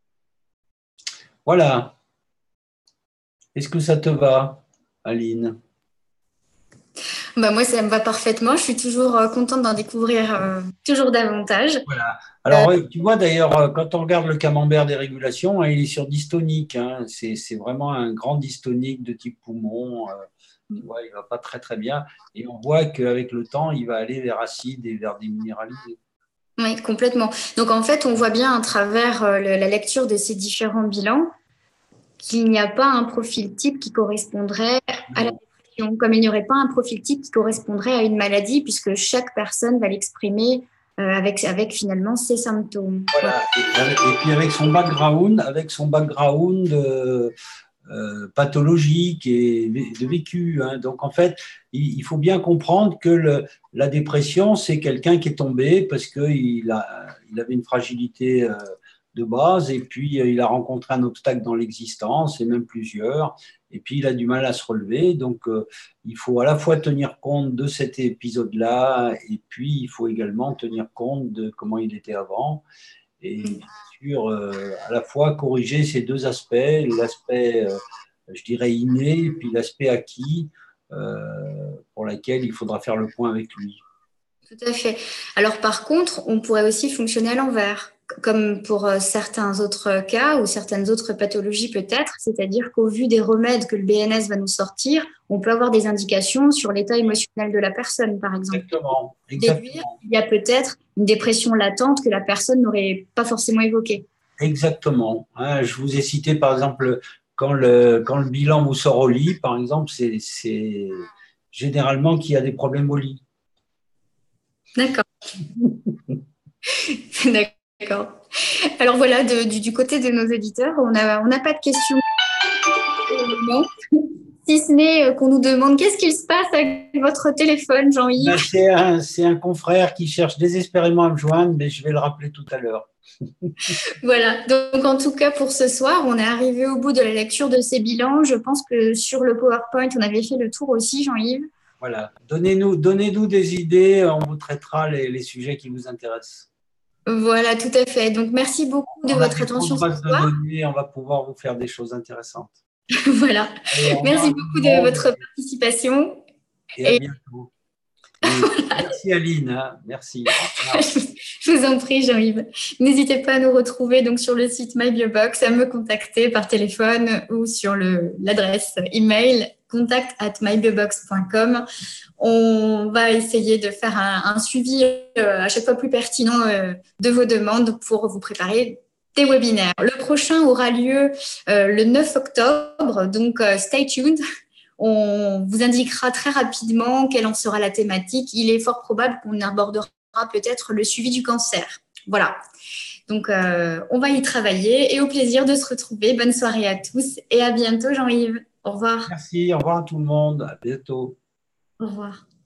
[SPEAKER 2] Voilà. Est-ce que ça te va, Aline?
[SPEAKER 1] Bah moi, ça me va parfaitement. Je suis toujours euh, contente d'en découvrir euh, toujours davantage.
[SPEAKER 2] Voilà. Alors, euh, tu vois d'ailleurs, quand on regarde le camembert des régulations, hein, il est sur dystonique. Hein, c'est, c'est vraiment un grand dystonique de type poumon. Euh, tu vois, il ne va pas très très bien. Et on voit qu'avec le temps, il va aller vers acide et vers déminéralisé.
[SPEAKER 1] Oui, complètement. Donc en fait, on voit bien à travers euh, le, la lecture de ces différents bilans qu'il n'y a pas un profil type qui correspondrait à la dépression, comme il n'y aurait pas un profil type qui correspondrait à une maladie, puisque chaque personne va l'exprimer euh, avec, avec finalement ses symptômes.
[SPEAKER 2] Voilà. Et, et puis avec son background, avec son background euh, euh, pathologique et de vécu. Hein. Donc en fait, il, il faut bien comprendre que le, la dépression, c'est quelqu'un qui est tombé parce qu'il a, il avait une fragilité euh, de base et puis euh, il a rencontré un obstacle dans l'existence et même plusieurs. Et puis il a du mal à se relever. Donc euh, il faut à la fois tenir compte de cet épisode-là et puis il faut également tenir compte de comment il était avant. Et bien sûr, euh, à la fois corriger ces deux aspects, l'aspect, euh, je dirais, inné, et puis l'aspect acquis, euh, pour lequel il faudra faire le point avec lui.
[SPEAKER 1] Tout à fait. Alors par contre, on pourrait aussi fonctionner à l'envers, comme pour euh, certains autres cas ou certaines autres pathologies peut-être, c'est-à-dire qu'au vu des remèdes que le B N S va nous sortir, on peut avoir des indications sur l'état émotionnel de la personne, par exemple.
[SPEAKER 2] Exactement.
[SPEAKER 1] Déduire qu'il y a peut-être une dépression latente que la personne n'aurait pas forcément évoquée.
[SPEAKER 2] Exactement. Hein, je vous ai cité par exemple quand le, quand le bilan vous sort au lit, par exemple, c'est, c'est généralement qu'il y a des problèmes au lit.
[SPEAKER 1] D'accord. D'accord. D'accord. Alors voilà, de- du, du côté de nos éditeurs, on n'a on n'a pas de questions pour le moment, si ce n'est euh, qu'on nous demande qu'est-ce qu'il se passe avec votre téléphone,
[SPEAKER 2] Ben,
[SPEAKER 1] Jean-Yves.
[SPEAKER 2] c'est un, c'est un confrère qui cherche désespérément à me joindre, mais je vais le rappeler tout à l'heure.
[SPEAKER 1] Voilà, donc en tout cas pour ce soir, on est arrivé au bout de la lecture de ces bilans. Je pense que sur le PowerPoint, on avait fait le tour aussi, Jean-Yves.
[SPEAKER 2] Voilà. Donnez-nous, donnez-nous des idées, on vous traitera les, les sujets qui vous intéressent.
[SPEAKER 1] Voilà, tout à fait. Donc merci beaucoup de
[SPEAKER 2] On a
[SPEAKER 1] votre
[SPEAKER 2] des
[SPEAKER 1] attention
[SPEAKER 2] grosses
[SPEAKER 1] ce
[SPEAKER 2] bases de
[SPEAKER 1] soir.
[SPEAKER 2] données, on va pouvoir vous faire des choses intéressantes.
[SPEAKER 1] Voilà.
[SPEAKER 2] Allez, au revoir
[SPEAKER 1] Merci
[SPEAKER 2] à tout
[SPEAKER 1] beaucoup
[SPEAKER 2] le
[SPEAKER 1] de
[SPEAKER 2] monde
[SPEAKER 1] votre participation.
[SPEAKER 2] et à
[SPEAKER 1] Et
[SPEAKER 2] bientôt. Et merci Aline, hein. Merci. Au revoir.
[SPEAKER 1] je vous en prie, Jean-Yves. N'hésitez pas à nous retrouver donc sur le site MyBiobox, à me contacter par téléphone ou sur le- l'adresse email contact at mybiobox point com. On va essayer de faire un, un suivi euh, à chaque fois plus pertinent euh, de vos demandes pour vous préparer des webinaires. Le prochain aura lieu euh, le neuf octobre, donc euh, stay tuned. On vous indiquera très rapidement quelle en sera la thématique. Il est fort probable qu'on abordera peut-être le suivi du cancer. Voilà. Donc, euh, on va y travailler et au plaisir de se retrouver. Bonne soirée à tous et à bientôt, Jean-Yves. Au revoir.
[SPEAKER 2] Merci, au revoir à tout le monde. À bientôt.
[SPEAKER 1] Au revoir.